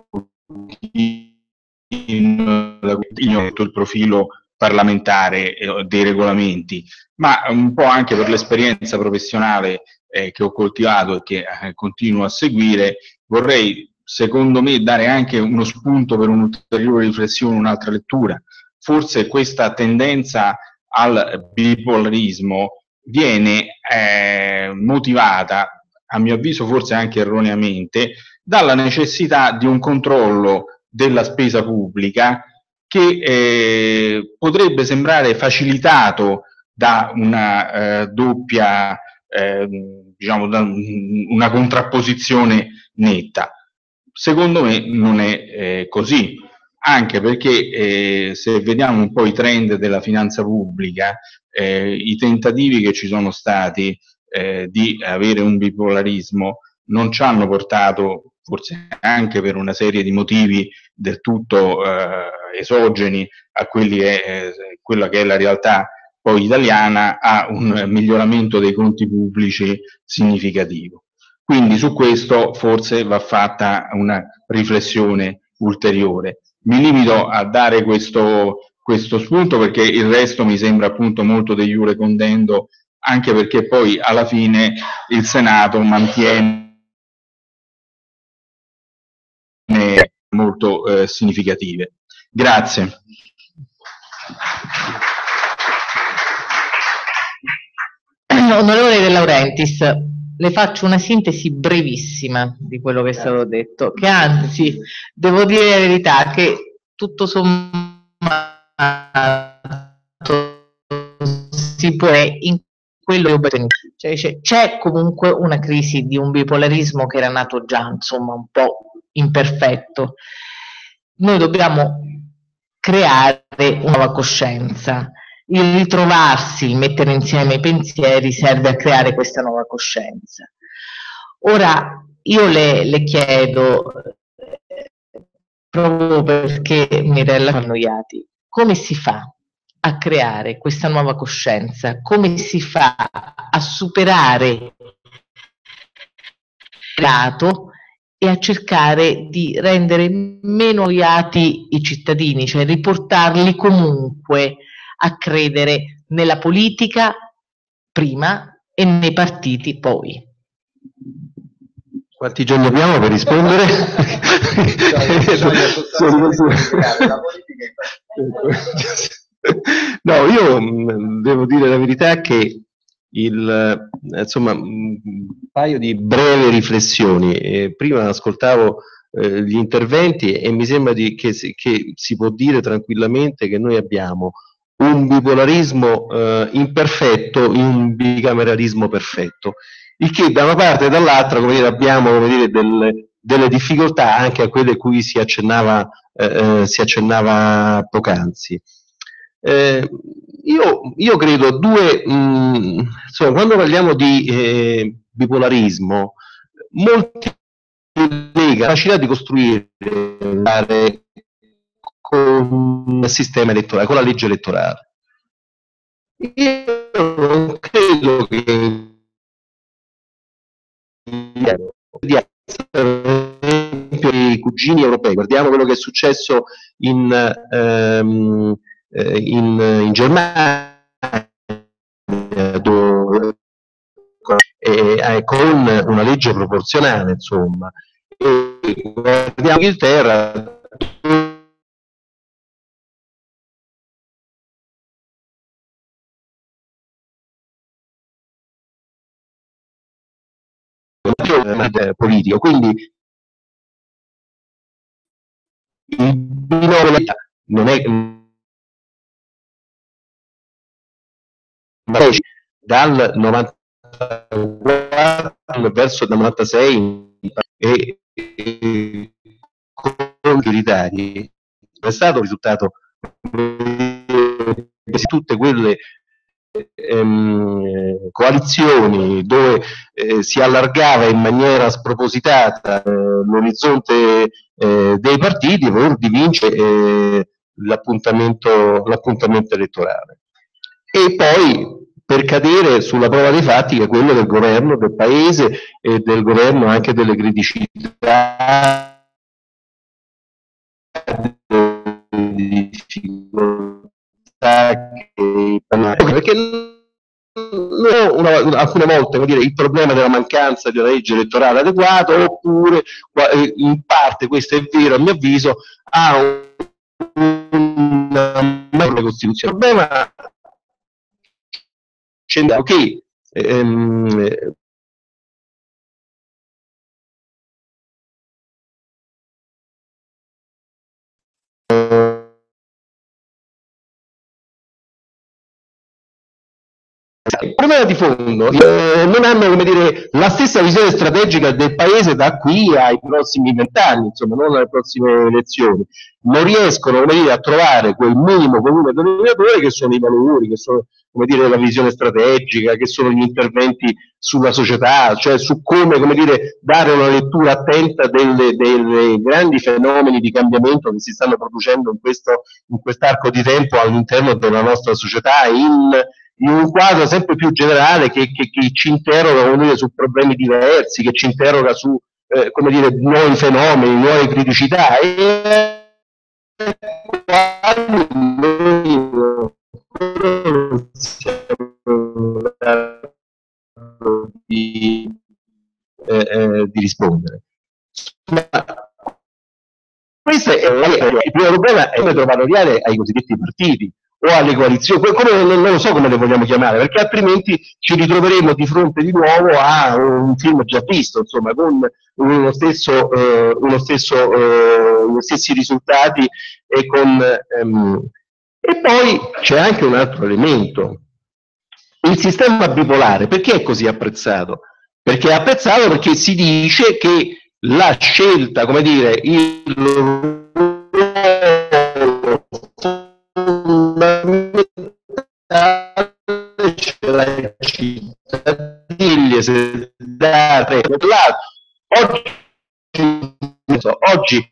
pochino il profilo parlamentare dei regolamenti, ma un po' anche per l'esperienza professionale che ho coltivato e che continuo a seguire. Vorrei, secondo me, dare anche uno spunto per un'ulteriore riflessione, un'altra lettura. Forse questa tendenza al bipolarismo viene motivata, a mio avviso forse anche erroneamente, dalla necessità di un controllo della spesa pubblica che potrebbe sembrare facilitato da una doppia, diciamo, da una contrapposizione netta. Secondo me non è così, anche perché se vediamo un po' i trend della finanza pubblica, i tentativi che ci sono stati di avere un bipolarismo non ci hanno portato, forse anche per una serie di motivi del tutto esogeni a quella che è la realtà poi italiana, a un miglioramento dei conti pubblici significativo. Quindi su questo forse va fatta una riflessione ulteriore. Mi limito a dare questo spunto, perché il resto mi sembra appunto molto de iure condendo, anche perché poi alla fine il Senato mantiene molto significative. Grazie. Onorevole De Laurentiis, le faccio una sintesi brevissima di quello che è stato detto, che anzi, devo dire la verità, che tutto sommato si può in quello che c'è comunque una crisi di un bipolarismo che era nato già, insomma, un po' imperfetto. Noi dobbiamo creare una nuova coscienza. Il ritrovarsi, il mettere insieme i pensieri serve a creare questa nuova coscienza. Ora, io le chiedo, proprio perché Mirella fa annoiati, come si fa a creare questa nuova coscienza? Come si fa a superare il lato e a cercare di rendere meno annoiati i cittadini, cioè riportarli comunque a credere nella politica prima e nei partiti poi? Quanti giorni abbiamo per rispondere? No, io devo dire la verità che insomma, un paio di brevi riflessioni. Prima ascoltavo gli interventi e mi sembra che si può dire tranquillamente che noi abbiamo un bipolarismo imperfetto in un bicameralismo perfetto, il che da una parte e dall'altra, come dire, abbiamo, come dire, delle difficoltà anche a quelle a cui si accennava poc'anzi. Io credo insomma, quando parliamo di bipolarismo, molti lega la capacità di costruire con il sistema elettorale, con la legge elettorale. Io non credo che per esempio i cugini europei, guardiamo quello che è successo in Germania, dove, con una legge proporzionale, insomma, e guardiamo l'Inghilterra, politico, quindi il binomio non è dal 94 verso il 96 e con prioritari è stato un risultato di tutte quelle coalizioni dove si allargava in maniera spropositata l'orizzonte dei partiti per di vincere l'appuntamento elettorale. E poi per cadere sulla prova dei fatti, che è quello del governo del paese e del governo anche delle criticità, perché alcune volte il problema della mancanza di una legge elettorale adeguata, oppure in parte, questo è vero a mio avviso, ha una Costituzione. Il problema che il problema di fondo non hanno, come dire, la stessa visione strategica del paese da qui ai prossimi 20 anni, insomma, non alle prossime elezioni. Non riescono, come dire, a trovare quel minimo comune denominatore che sono i valori, che sono, come dire, la visione strategica, che sono gli interventi sulla società, cioè su come dire, dare una lettura attenta dei grandi fenomeni di cambiamento che si stanno producendo in quest'arco di tempo all'interno della nostra società, in un quadro sempre più generale che ci interroga su problemi diversi, che ci interroga su come dire, nuovi fenomeni, nuove criticità, e di rispondere. Ma questo è il primo problema, è come trovare ai cosiddetti partiti o alle coalizioni, non lo so come le vogliamo chiamare, perché altrimenti ci ritroveremo di fronte di nuovo a un film già visto, insomma, con gli stessi risultati e e poi c'è anche un altro elemento. Il sistema bipolare, perché è così apprezzato? Perché è apprezzato perché si dice che la scelta, come dire, il oggi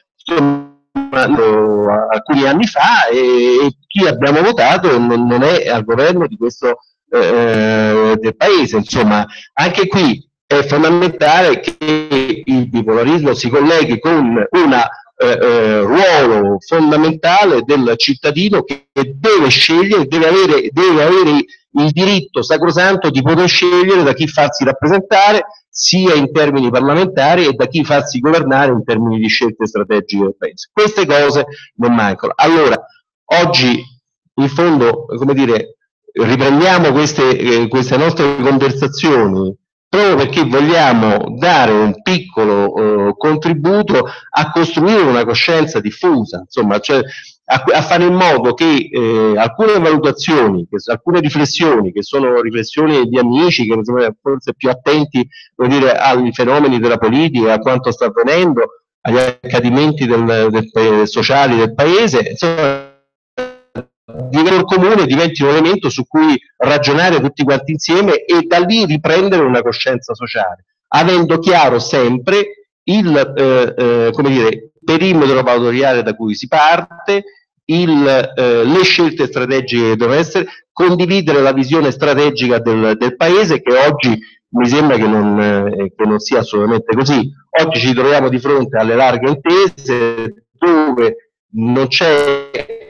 alcuni anni fa, e chi abbiamo votato non è al governo di questo del paese. Insomma, anche qui è fondamentale che il bipolarismo si colleghi con un ruolo fondamentale del cittadino che deve scegliere, deve avere il diritto sacrosanto di poter scegliere da chi farsi rappresentare, sia in termini parlamentari, e da chi farsi governare in termini di scelte strategiche del paese. Queste cose non mancano. Allora, oggi, in fondo, come dire, riprendiamo queste nostre conversazioni proprio perché vogliamo dare un piccolo contributo a costruire una coscienza diffusa, insomma, cioè a fare in modo che alcune valutazioni, alcune riflessioni, che sono riflessioni di amici che sono forse più attenti, vuol dire, ai fenomeni della politica, a quanto sta avvenendo, agli accadimenti sociali del paese, insomma, di valore comune diventi un elemento su cui ragionare tutti quanti insieme, e da lì riprendere una coscienza sociale, avendo chiaro sempre il come dire, perimetro valoriale da cui si parte, le scelte strategiche che devono essere, condividere la visione strategica del paese, che oggi mi sembra che non sia assolutamente così. Oggi ci troviamo di fronte alle larghe intese, dove non c'è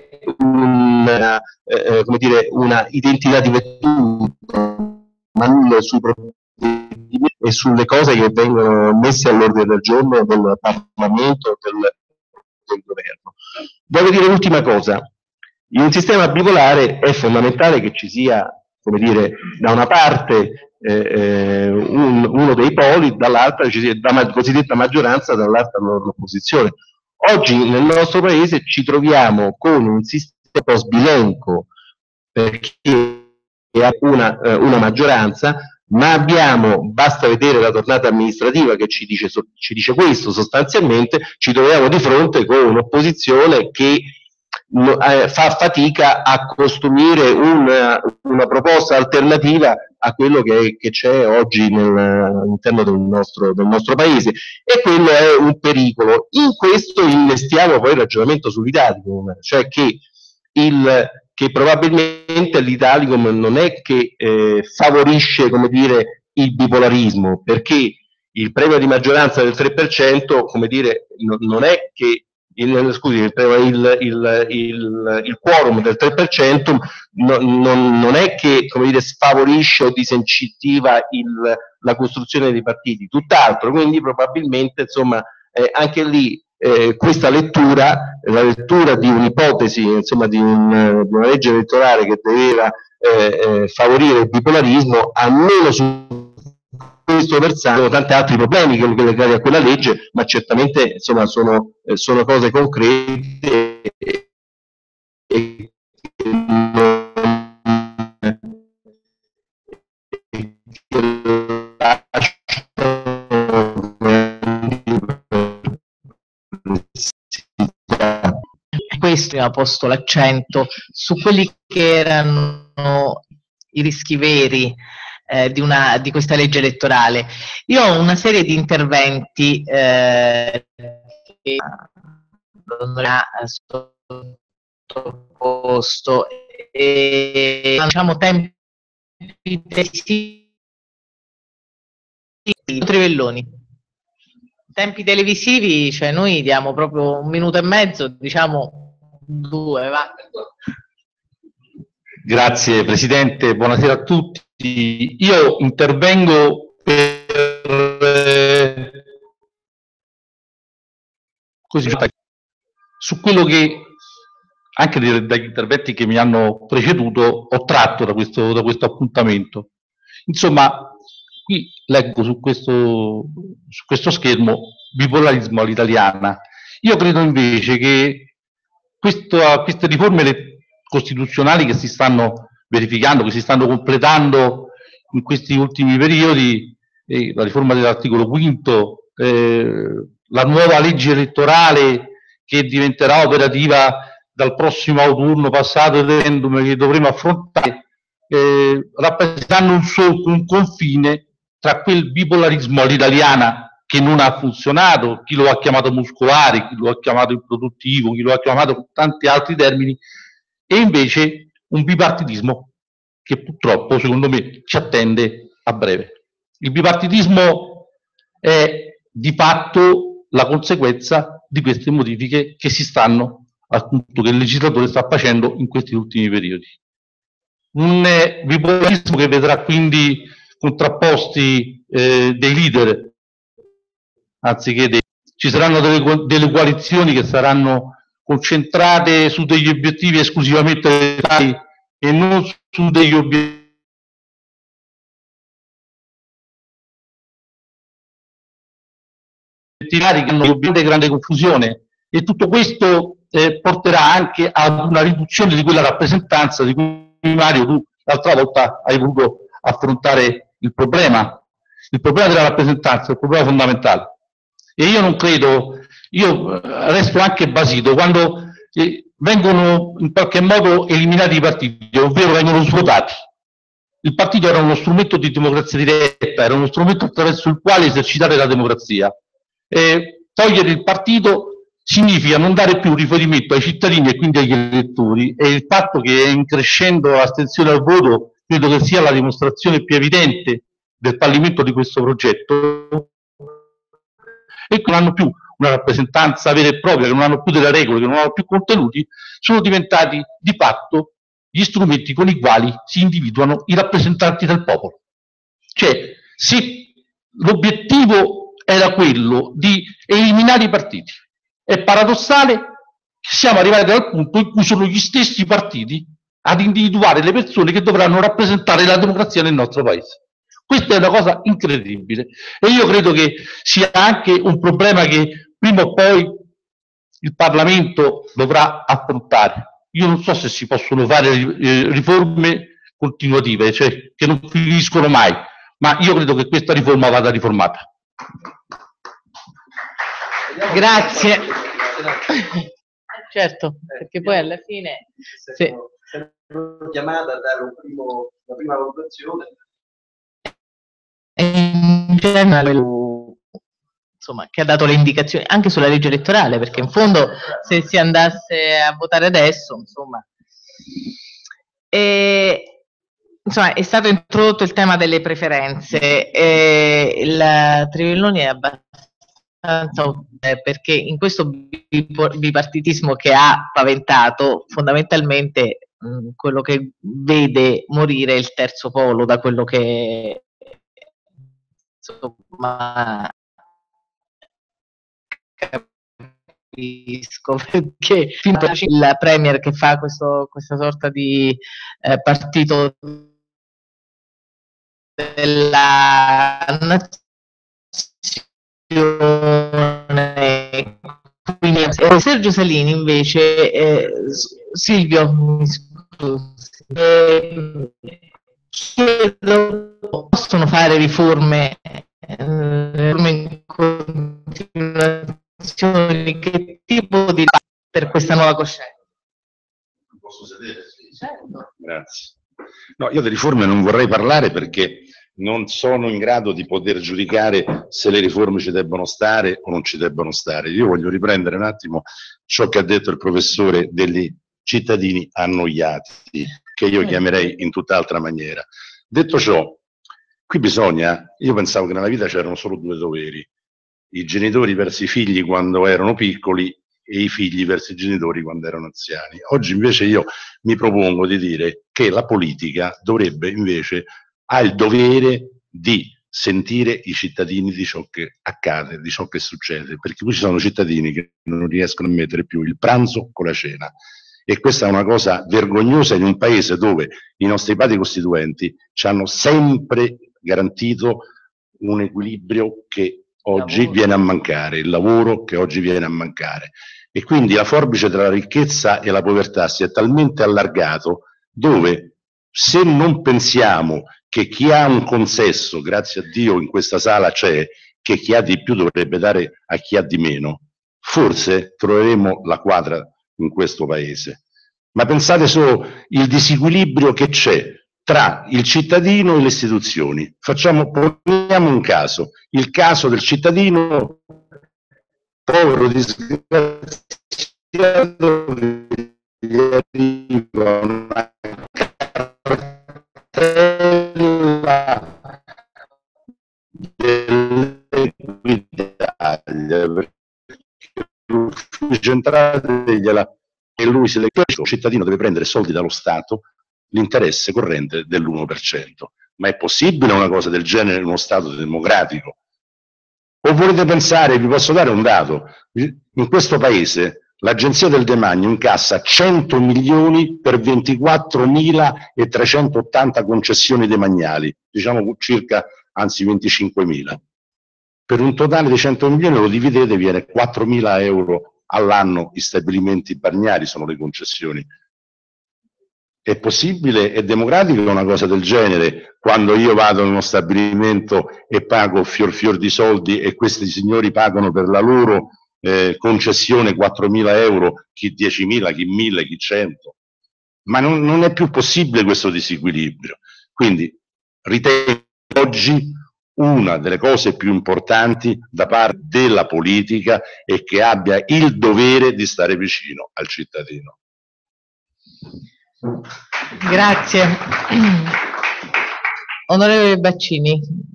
come dire, una identità di vettura, ma sui provvedimenti e sulle cose che vengono messe all'ordine del giorno del Parlamento, del governo. Voglio dire l'ultima cosa: in un sistema bipolare è fondamentale che ci sia, come dire, da una parte uno dei poli, dall'altra ci sia la cosiddetta maggioranza, dall'altra l'opposizione. Oggi nel nostro paese ci troviamo con un sistema un po' sbilenco, perché ha una maggioranza, ma basta vedere la tornata amministrativa che ci dice questo sostanzialmente, ci troviamo di fronte con un'opposizione che fa fatica a costruire una proposta alternativa a quello che c'è oggi all'interno del nostro paese, e quello è un pericolo. In questo innestiamo poi il ragionamento sull'Italicum, cioè che probabilmente l'Italicum non è che favorisce, come dire, il bipolarismo, perché il premio di maggioranza del 3%, come dire, non è che il quorum del 3% non è che, come dire, favorisce o disincentiva la costruzione dei partiti, tutt'altro. Quindi probabilmente, insomma, anche lì questa lettura, la lettura di un'ipotesi, insomma, di una legge elettorale che doveva favorire il bipolarismo, almeno su questo versante, tanti altri problemi legati a quella legge, ma certamente, insomma, sono cose concrete e questo ha posto l'accento su quelli che erano i rischi veri di questa legge elettorale. Io ho una serie di interventi che non ha sottoposto, e diciamo tempi Trivelloni. Tempi televisivi, cioè noi diamo proprio 1 minuto e mezzo, diciamo 2, va. Grazie Presidente, buonasera a tutti. Io intervengo su quello che, anche dagli interventi che mi hanno preceduto, ho tratto da questo appuntamento. Insomma, qui leggo su questo schermo bipolarismo all'italiana. Io credo invece che queste riforme costituzionali che si stanno verificando, che si stanno completando in questi ultimi periodi, la riforma dell'articolo 5, la nuova legge elettorale che diventerà operativa dal prossimo autunno passato, il referendum che dovremo affrontare, rappresentano un confine tra quel bipolarismo all'italiana che non ha funzionato, chi lo ha chiamato muscolare, chi lo ha chiamato improduttivo, chi lo ha chiamato con tanti altri termini, e invece un bipartitismo che purtroppo, secondo me, ci attende a breve. Il bipartitismo è di fatto la conseguenza di queste modifiche che appunto, che il legislatore sta facendo in questi ultimi periodi. Un bipolarismo che vedrà quindi contrapposti dei leader, anziché ci saranno delle coalizioni che saranno concentrate su degli obiettivi esclusivamente elettorali e non su degli obiettivi che hanno grande confusione, e tutto questo porterà anche ad una riduzione di quella rappresentanza di cui, Mario, tu l'altra volta hai voluto affrontare il problema della rappresentanza, è il problema fondamentale. E io non credo, io resto anche basito quando vengono in qualche modo eliminati i partiti, ovvero vengono svuotati. Il partito era uno strumento di democrazia diretta, era uno strumento attraverso il quale esercitare la democrazia. Togliere il partito significa non dare più riferimento ai cittadini e quindi agli elettori, e il fatto che è crescendo l'astensione al voto credo che sia la dimostrazione più evidente del fallimento di questo progetto, e che non hanno più una rappresentanza vera e propria, che non hanno più delle regole, che non hanno più contenuti, sono diventati di fatto gli strumenti con i quali si individuano i rappresentanti del popolo. Cioè, se l'obiettivo era quello di eliminare i partiti, è paradossale che siamo arrivati al punto in cui sono gli stessi partiti ad individuare le persone che dovranno rappresentare la democrazia nel nostro paese. Questa è una cosa incredibile, e io credo che sia anche un problema che prima o poi il Parlamento dovrà affrontare. Io non so se si possono fare riforme continuative, cioè che non finiscono mai, ma io credo che questa riforma vada riformata. Grazie. Certo, perché poi alla fine se chiamata a dare una prima valutazione. in generale, insomma, che ha dato le indicazioni anche sulla legge elettorale, perché in fondo se si andasse a votare adesso, insomma, insomma, è stato introdotto il tema delle preferenze. Il Trivelloni è abbastanza perché in questo bipartitismo che ha paventato, fondamentalmente quello che vede morire il terzo polo, da quello che insomma capisco, perché il premier che fa questa sorta di partito della nazione, quindi Sergio Salini invece Silvio, mi scusi, chiedo, possono fare riforme in continuazione, che tipo di per questa nuova coscienza? Posso sedere? Certo. Grazie. No, io di riforme non vorrei parlare perché non sono in grado di poter giudicare se le riforme ci debbono stare o non ci debbono stare. Io voglio riprendere un attimo ciò che ha detto il professore degli cittadini annoiati, che io chiamerei in tutt'altra maniera. Detto ciò, qui bisogna, io pensavo che nella vita c'erano solo due doveri: i genitori verso i figli quando erano piccoli e i figli verso i genitori quando erano anziani. Oggi invece io mi propongo di dire che la politica dovrebbe invece, ha il dovere di sentire i cittadini di ciò che accade, di ciò che succede, perché qui ci sono cittadini che non riescono a mettere più il pranzo con la cena, e questa è una cosa vergognosa in un paese dove i nostri padri costituenti ci hanno sempre garantito un equilibrio che oggi viene a mancare, il lavoro che oggi viene a mancare, e quindi la forbice tra la ricchezza e la povertà si è talmente allargato, dove se non pensiamo che chi ha un consesso, grazie a Dio in questa sala c'è, che chi ha di più dovrebbe dare a chi ha di meno, forse troveremo la quadra in questo paese. Ma pensate solo il disequilibrio che c'è tra il cittadino e le istituzioni. Poniamo un caso, il caso del cittadino povero, disgraziato, che gli arriva una cartella dell'Equitalia, perché l'ufficio centrale e lui se le il cittadino deve prendere soldi dallo Stato, l'interesse corrente dell'1%. Ma è possibile una cosa del genere in uno Stato democratico? O volete pensare, vi posso dare un dato, in questo paese l'Agenzia del Demanio incassa 100 milioni per 24.380 concessioni demaniali, diciamo circa, anzi 25.000. Per un totale di 100 milioni lo dividete, viene 4.000 euro all'anno. I stabilimenti balneari sono le concessioni. È possibile, è democratico una cosa del genere, quando io vado in uno stabilimento e pago fior di soldi e questi signori pagano per la loro concessione 4.000 euro, chi 10.000, chi 1.000, chi 100? Ma non è più possibile questo disequilibrio. Quindi ritengo oggi una delle cose più importanti da parte della politica è che abbia il dovere di stare vicino al cittadino. Grazie. Onorevole Baccini,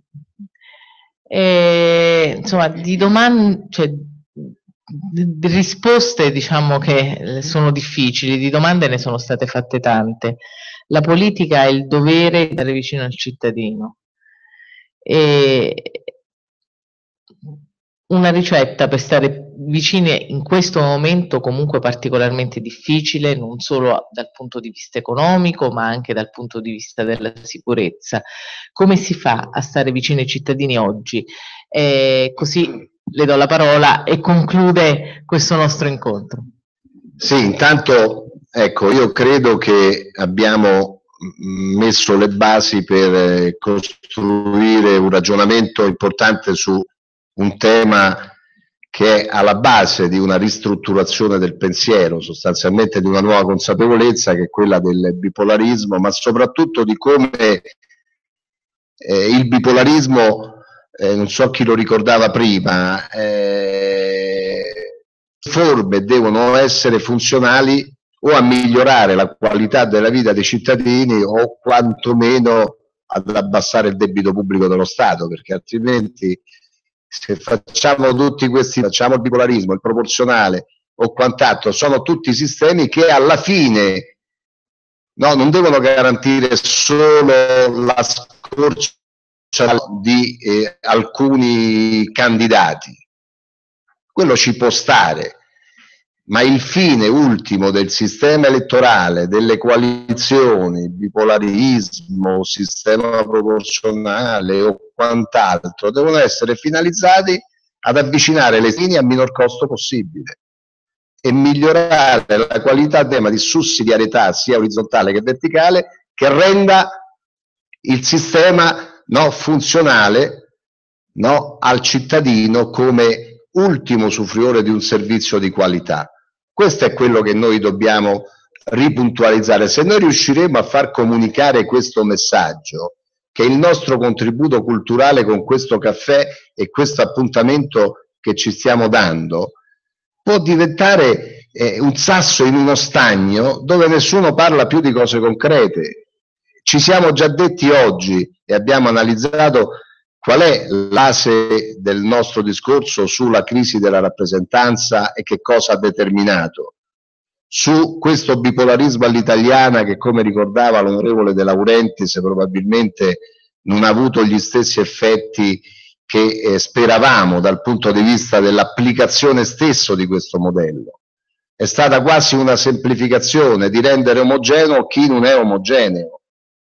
insomma, di domande, cioè, di risposte diciamo che sono difficili, di domande ne sono state fatte tante. La politica ha il dovere di stare vicino al cittadino. Una ricetta per stare vicine in questo momento comunque particolarmente difficile, non solo dal punto di vista economico ma anche dal punto di vista della sicurezza. Come si fa a stare vicino ai cittadini oggi? Così le do la parola e conclude questo nostro incontro. Sì, intanto ecco, io credo che abbiamo messo le basi per costruire un ragionamento importante su un tema che è alla base di una ristrutturazione del pensiero, sostanzialmente di una nuova consapevolezza che è quella del bipolarismo, ma soprattutto di come il bipolarismo, non so chi lo ricordava prima, forme devono essere funzionali o a migliorare la qualità della vita dei cittadini o quantomeno ad abbassare il debito pubblico dello Stato, perché altrimenti se facciamo tutti questi, facciamo il bipolarismo, il proporzionale o quant'altro, sono tutti sistemi che alla fine non devono garantire solo la scorcia di alcuni candidati, quello ci può stare, ma il fine ultimo del sistema elettorale, delle coalizioni, bipolarismo, sistema proporzionale o quant'altro, devono essere finalizzati ad avvicinare le linee a minor costo possibile e migliorare la qualità tema di sussidiarietà sia orizzontale che verticale, che renda il sistema funzionale al cittadino come ultimo usufruitore di un servizio di qualità. Questo è quello che noi dobbiamo ripuntualizzare. Se noi riusciremo a far comunicare questo messaggio, che il nostro contributo culturale con questo caffè e questo appuntamento che ci stiamo dando può diventare un sasso in uno stagno dove nessuno parla più di cose concrete. Ci siamo già detti oggi e abbiamo analizzato qual è l'ase del nostro discorso sulla crisi della rappresentanza e che cosa ha determinato. Su questo bipolarismo all'italiana che, come ricordava l'onorevole De Laurentiis, probabilmente non ha avuto gli stessi effetti che speravamo dal punto di vista dell'applicazione stesso di questo modello. È stata quasi una semplificazione di rendere omogeneo chi non è omogeneo.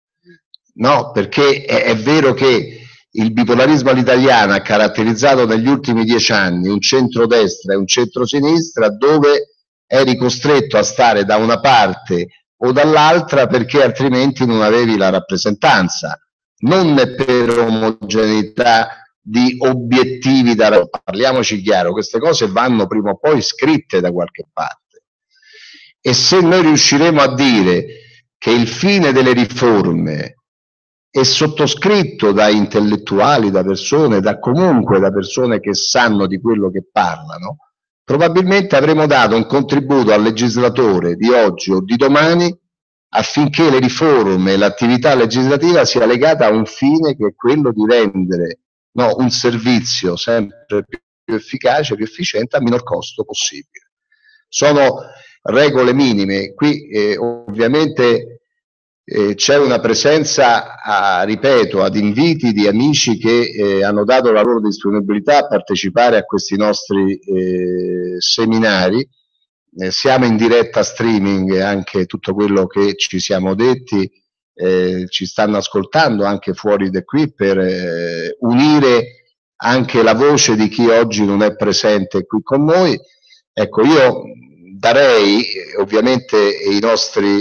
No, perché è vero che il bipolarismo all'italiana ha caratterizzato negli ultimi 10 anni un centrodestra e un centrosinistra dove eri costretto a stare da una parte o dall'altra perché altrimenti non avevi la rappresentanza, non per omogeneità di obiettivi da parliamoci chiaro, queste cose vanno prima o poi scritte da qualche parte. E se noi riusciremo a dire che il fine delle riforme è sottoscritto da intellettuali, da persone, comunque da persone che sanno di quello che parlano, probabilmente avremo dato un contributo al legislatore di oggi o di domani affinché le riforme e l'attività legislativa sia legata a un fine che è quello di rendere un servizio sempre più efficace, più efficiente a minor costo possibile. Sono regole minime. Qui ovviamente c'è una presenza, ripeto, ad inviti di amici che hanno dato la loro disponibilità a partecipare a questi nostri seminari. Siamo in diretta streaming, anche tutto quello che ci siamo detti ci stanno ascoltando anche fuori da qui per unire anche la voce di chi oggi non è presente qui con noi. Ecco, io darei ovviamente i nostri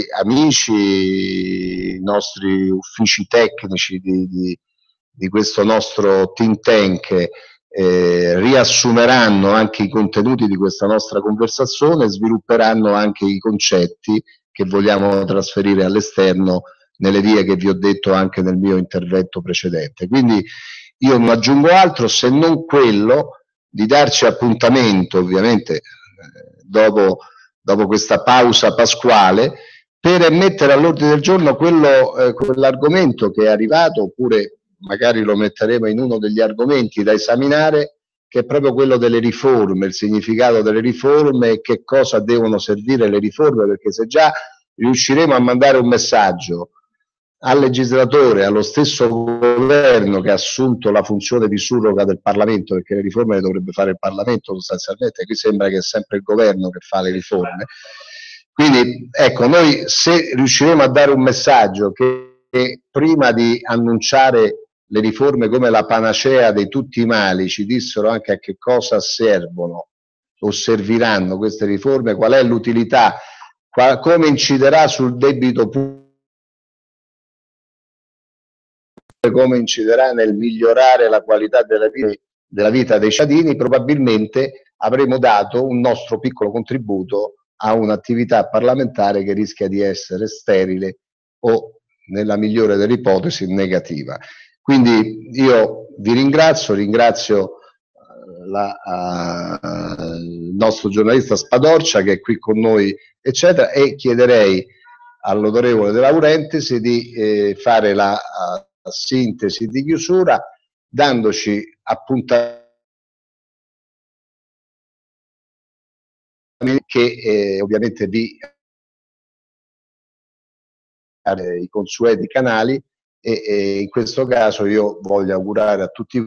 amici, i nostri uffici tecnici di questo nostro think tank riassumeranno anche i contenuti di questa nostra conversazione e svilupperanno anche i concetti che vogliamo trasferire all'esterno nelle vie che vi ho detto anche nel mio intervento precedente. Quindi io non aggiungo altro se non quello di darci appuntamento, ovviamente dopo questa pausa pasquale, per mettere all'ordine del giorno quell'argomento che è arrivato, oppure magari lo metteremo in uno degli argomenti da esaminare, che è proprio quello delle riforme, il significato delle riforme e che cosa devono servire le riforme, perché se già riusciremo a mandare un messaggio al legislatore, allo stesso governo che ha assunto la funzione di surroga del Parlamento, perché le riforme le dovrebbe fare il Parlamento sostanzialmente, qui sembra che è sempre il governo che fa le riforme. Quindi ecco, noi se riusciremo a dare un messaggio che prima di annunciare le riforme come la panacea di tutti i mali ci dissero anche a che cosa servono o serviranno queste riforme, qual è l'utilità, come inciderà sul debito pubblico come inciderà nel migliorare la qualità della vita dei cittadini, probabilmente avremo dato un nostro piccolo contributo a un'attività parlamentare che rischia di essere sterile o, nella migliore delle ipotesi, negativa. Quindi io vi ringrazio il nostro giornalista Spadorcia che è qui con noi, eccetera, e chiederei all'onorevole De Laurentiis di fare la sintesi di chiusura, dandoci appuntamenti che ovviamente vi i consueti canali, e in questo caso io voglio augurare a tutti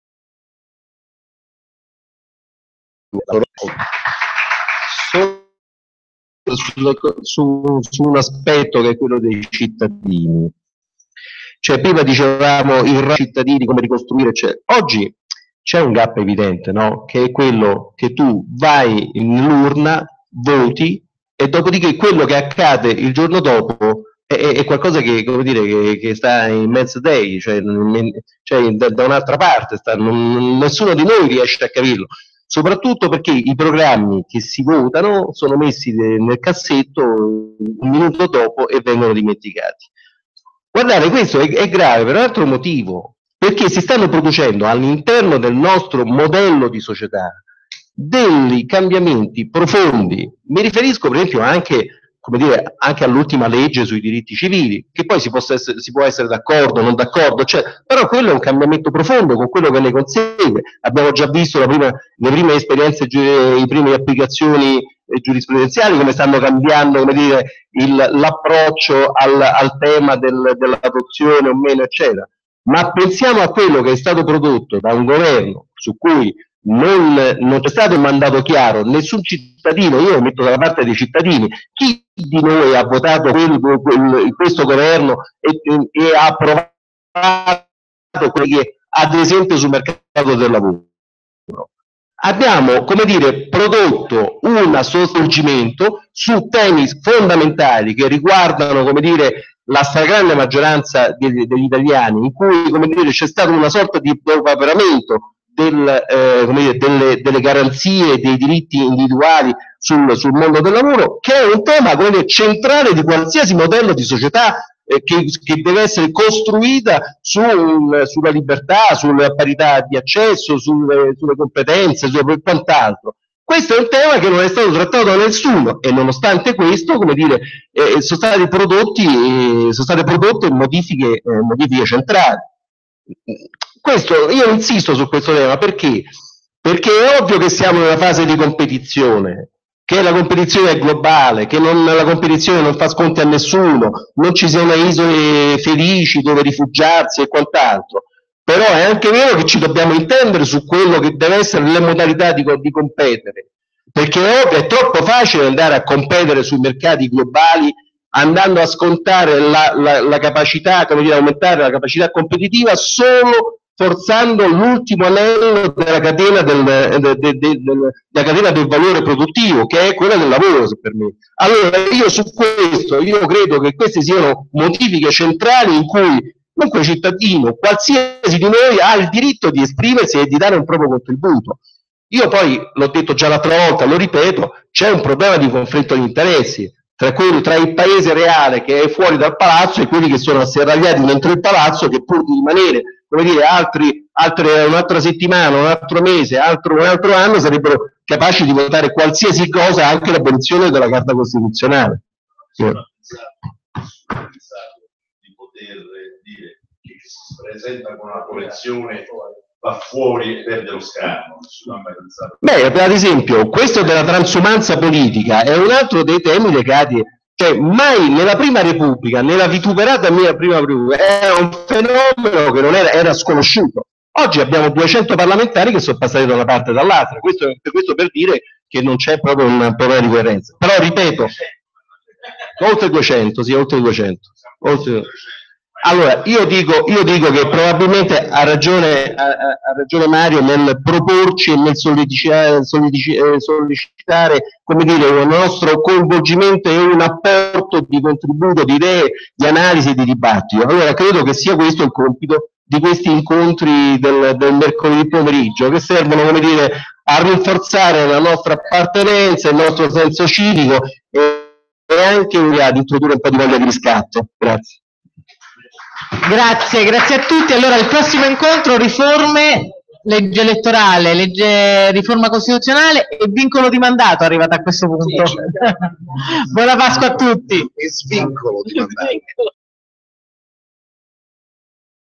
su un aspetto che è quello dei cittadini. Cioè, prima dicevamo i cittadini, come ricostruire, cioè, oggi c'è un gap evidente, no? Che è quello che tu vai in urna, voti, e dopodiché quello che accade il giorno dopo è qualcosa che, come dire, che sta in mezzo day, cioè da un'altra parte, nessuno di noi riesce a capirlo. Soprattutto perché i programmi che si votano sono messi nel cassetto un minuto dopo e vengono dimenticati. Guardate, questo è grave per un altro motivo, perché si stanno producendo all'interno del nostro modello di società dei cambiamenti profondi. Mi riferisco per esempio anche, come dire, anche all'ultima legge sui diritti civili, che poi si può essere d'accordo o non d'accordo, cioè, però quello è un cambiamento profondo con quello che ne consegue. Abbiamo già visto le prime esperienze, le prime applicazioni giurisprudenziali, come stanno cambiando, come dire, l'approccio al tema dell'adozione o meno, eccetera. Ma pensiamo a quello che è stato prodotto da un governo su cui non c'è stato un mandato chiaro, nessun cittadino, io mi metto dalla parte dei cittadini, chi di noi ha votato questo governo e ha approvato quelli che, ad esempio, sul mercato del lavoro? Abbiamo, come dire, prodotto un svolgimento su temi fondamentali che riguardano, come dire, la stragrande maggioranza degli italiani, in cui, come dire, c'è stato una sorta di depauperamento delle garanzie e dei diritti individuali sul mondo del lavoro, che è un tema, come dire, centrale di qualsiasi modello di società che deve essere costruita sulla libertà, sulla parità di accesso, sulle competenze, su quant'altro. Questo è un tema che non è stato trattato da nessuno e nonostante questo, come dire, sono state prodotte modifiche centrali. Questo, io insisto su questo tema perché è ovvio che siamo in una fase di competizione, che la competizione è globale, che la competizione non fa sconti a nessuno, non ci siano isole felici dove rifugiarsi e quant'altro, però è anche vero che ci dobbiamo intendere su quello che deve essere le modalità di competere, perché è ovvio, è troppo facile andare a competere sui mercati globali andando a scontare la capacità, come dire, aumentare la capacità competitiva solo forzando l'ultimo anello della catena della catena del valore produttivo, che è quella del lavoro, se per me. Allora io su questo, io credo che queste siano modifiche centrali in cui comunque cittadino, qualsiasi di noi, ha il diritto di esprimersi e di dare un proprio contributo. Io poi, l'ho detto già l'altra volta, lo ripeto, c'è un problema di conflitto di interessi tra il paese reale che è fuori dal palazzo e quelli che sono asserragliati dentro il palazzo, che pur di rimanere, come dire, un'altra settimana, un altro mese, un altro anno, sarebbero capaci di votare qualsiasi cosa, anche l'abolizione della Carta Costituzionale. Sì. Di poter dire che si presenta con una collezione va fuori e perde lo schermo. Beh, ad esempio, questo della transumanza politica è un altro dei temi legati, cioè mai nella Prima Repubblica, nella vituperata mia Prima Repubblica, era un fenomeno che non era sconosciuto. Oggi abbiamo 200 parlamentari che sono passati da una parte e dall'altra, questo per dire che non c'è proprio un problema di coerenza. Però ripeto, oltre 200, sì, oltre 200. Allora, io dico che probabilmente ha ragione Mario nel proporci e nel sollecitare, come dire, un nostro coinvolgimento e un apporto di contributo, di idee, di analisi e di dibattito. Allora, credo che sia questo il compito di questi incontri del mercoledì pomeriggio, che servono, come dire, a rinforzare la nostra appartenenza, il nostro senso civico e anche ad introdurre un po' di voglia di riscatto. Grazie. Grazie a tutti. Allora, il prossimo incontro: riforme, legge elettorale, riforma costituzionale e vincolo di mandato, arrivato a questo punto. Buona Pasqua a tutti. E svincolo di mandato.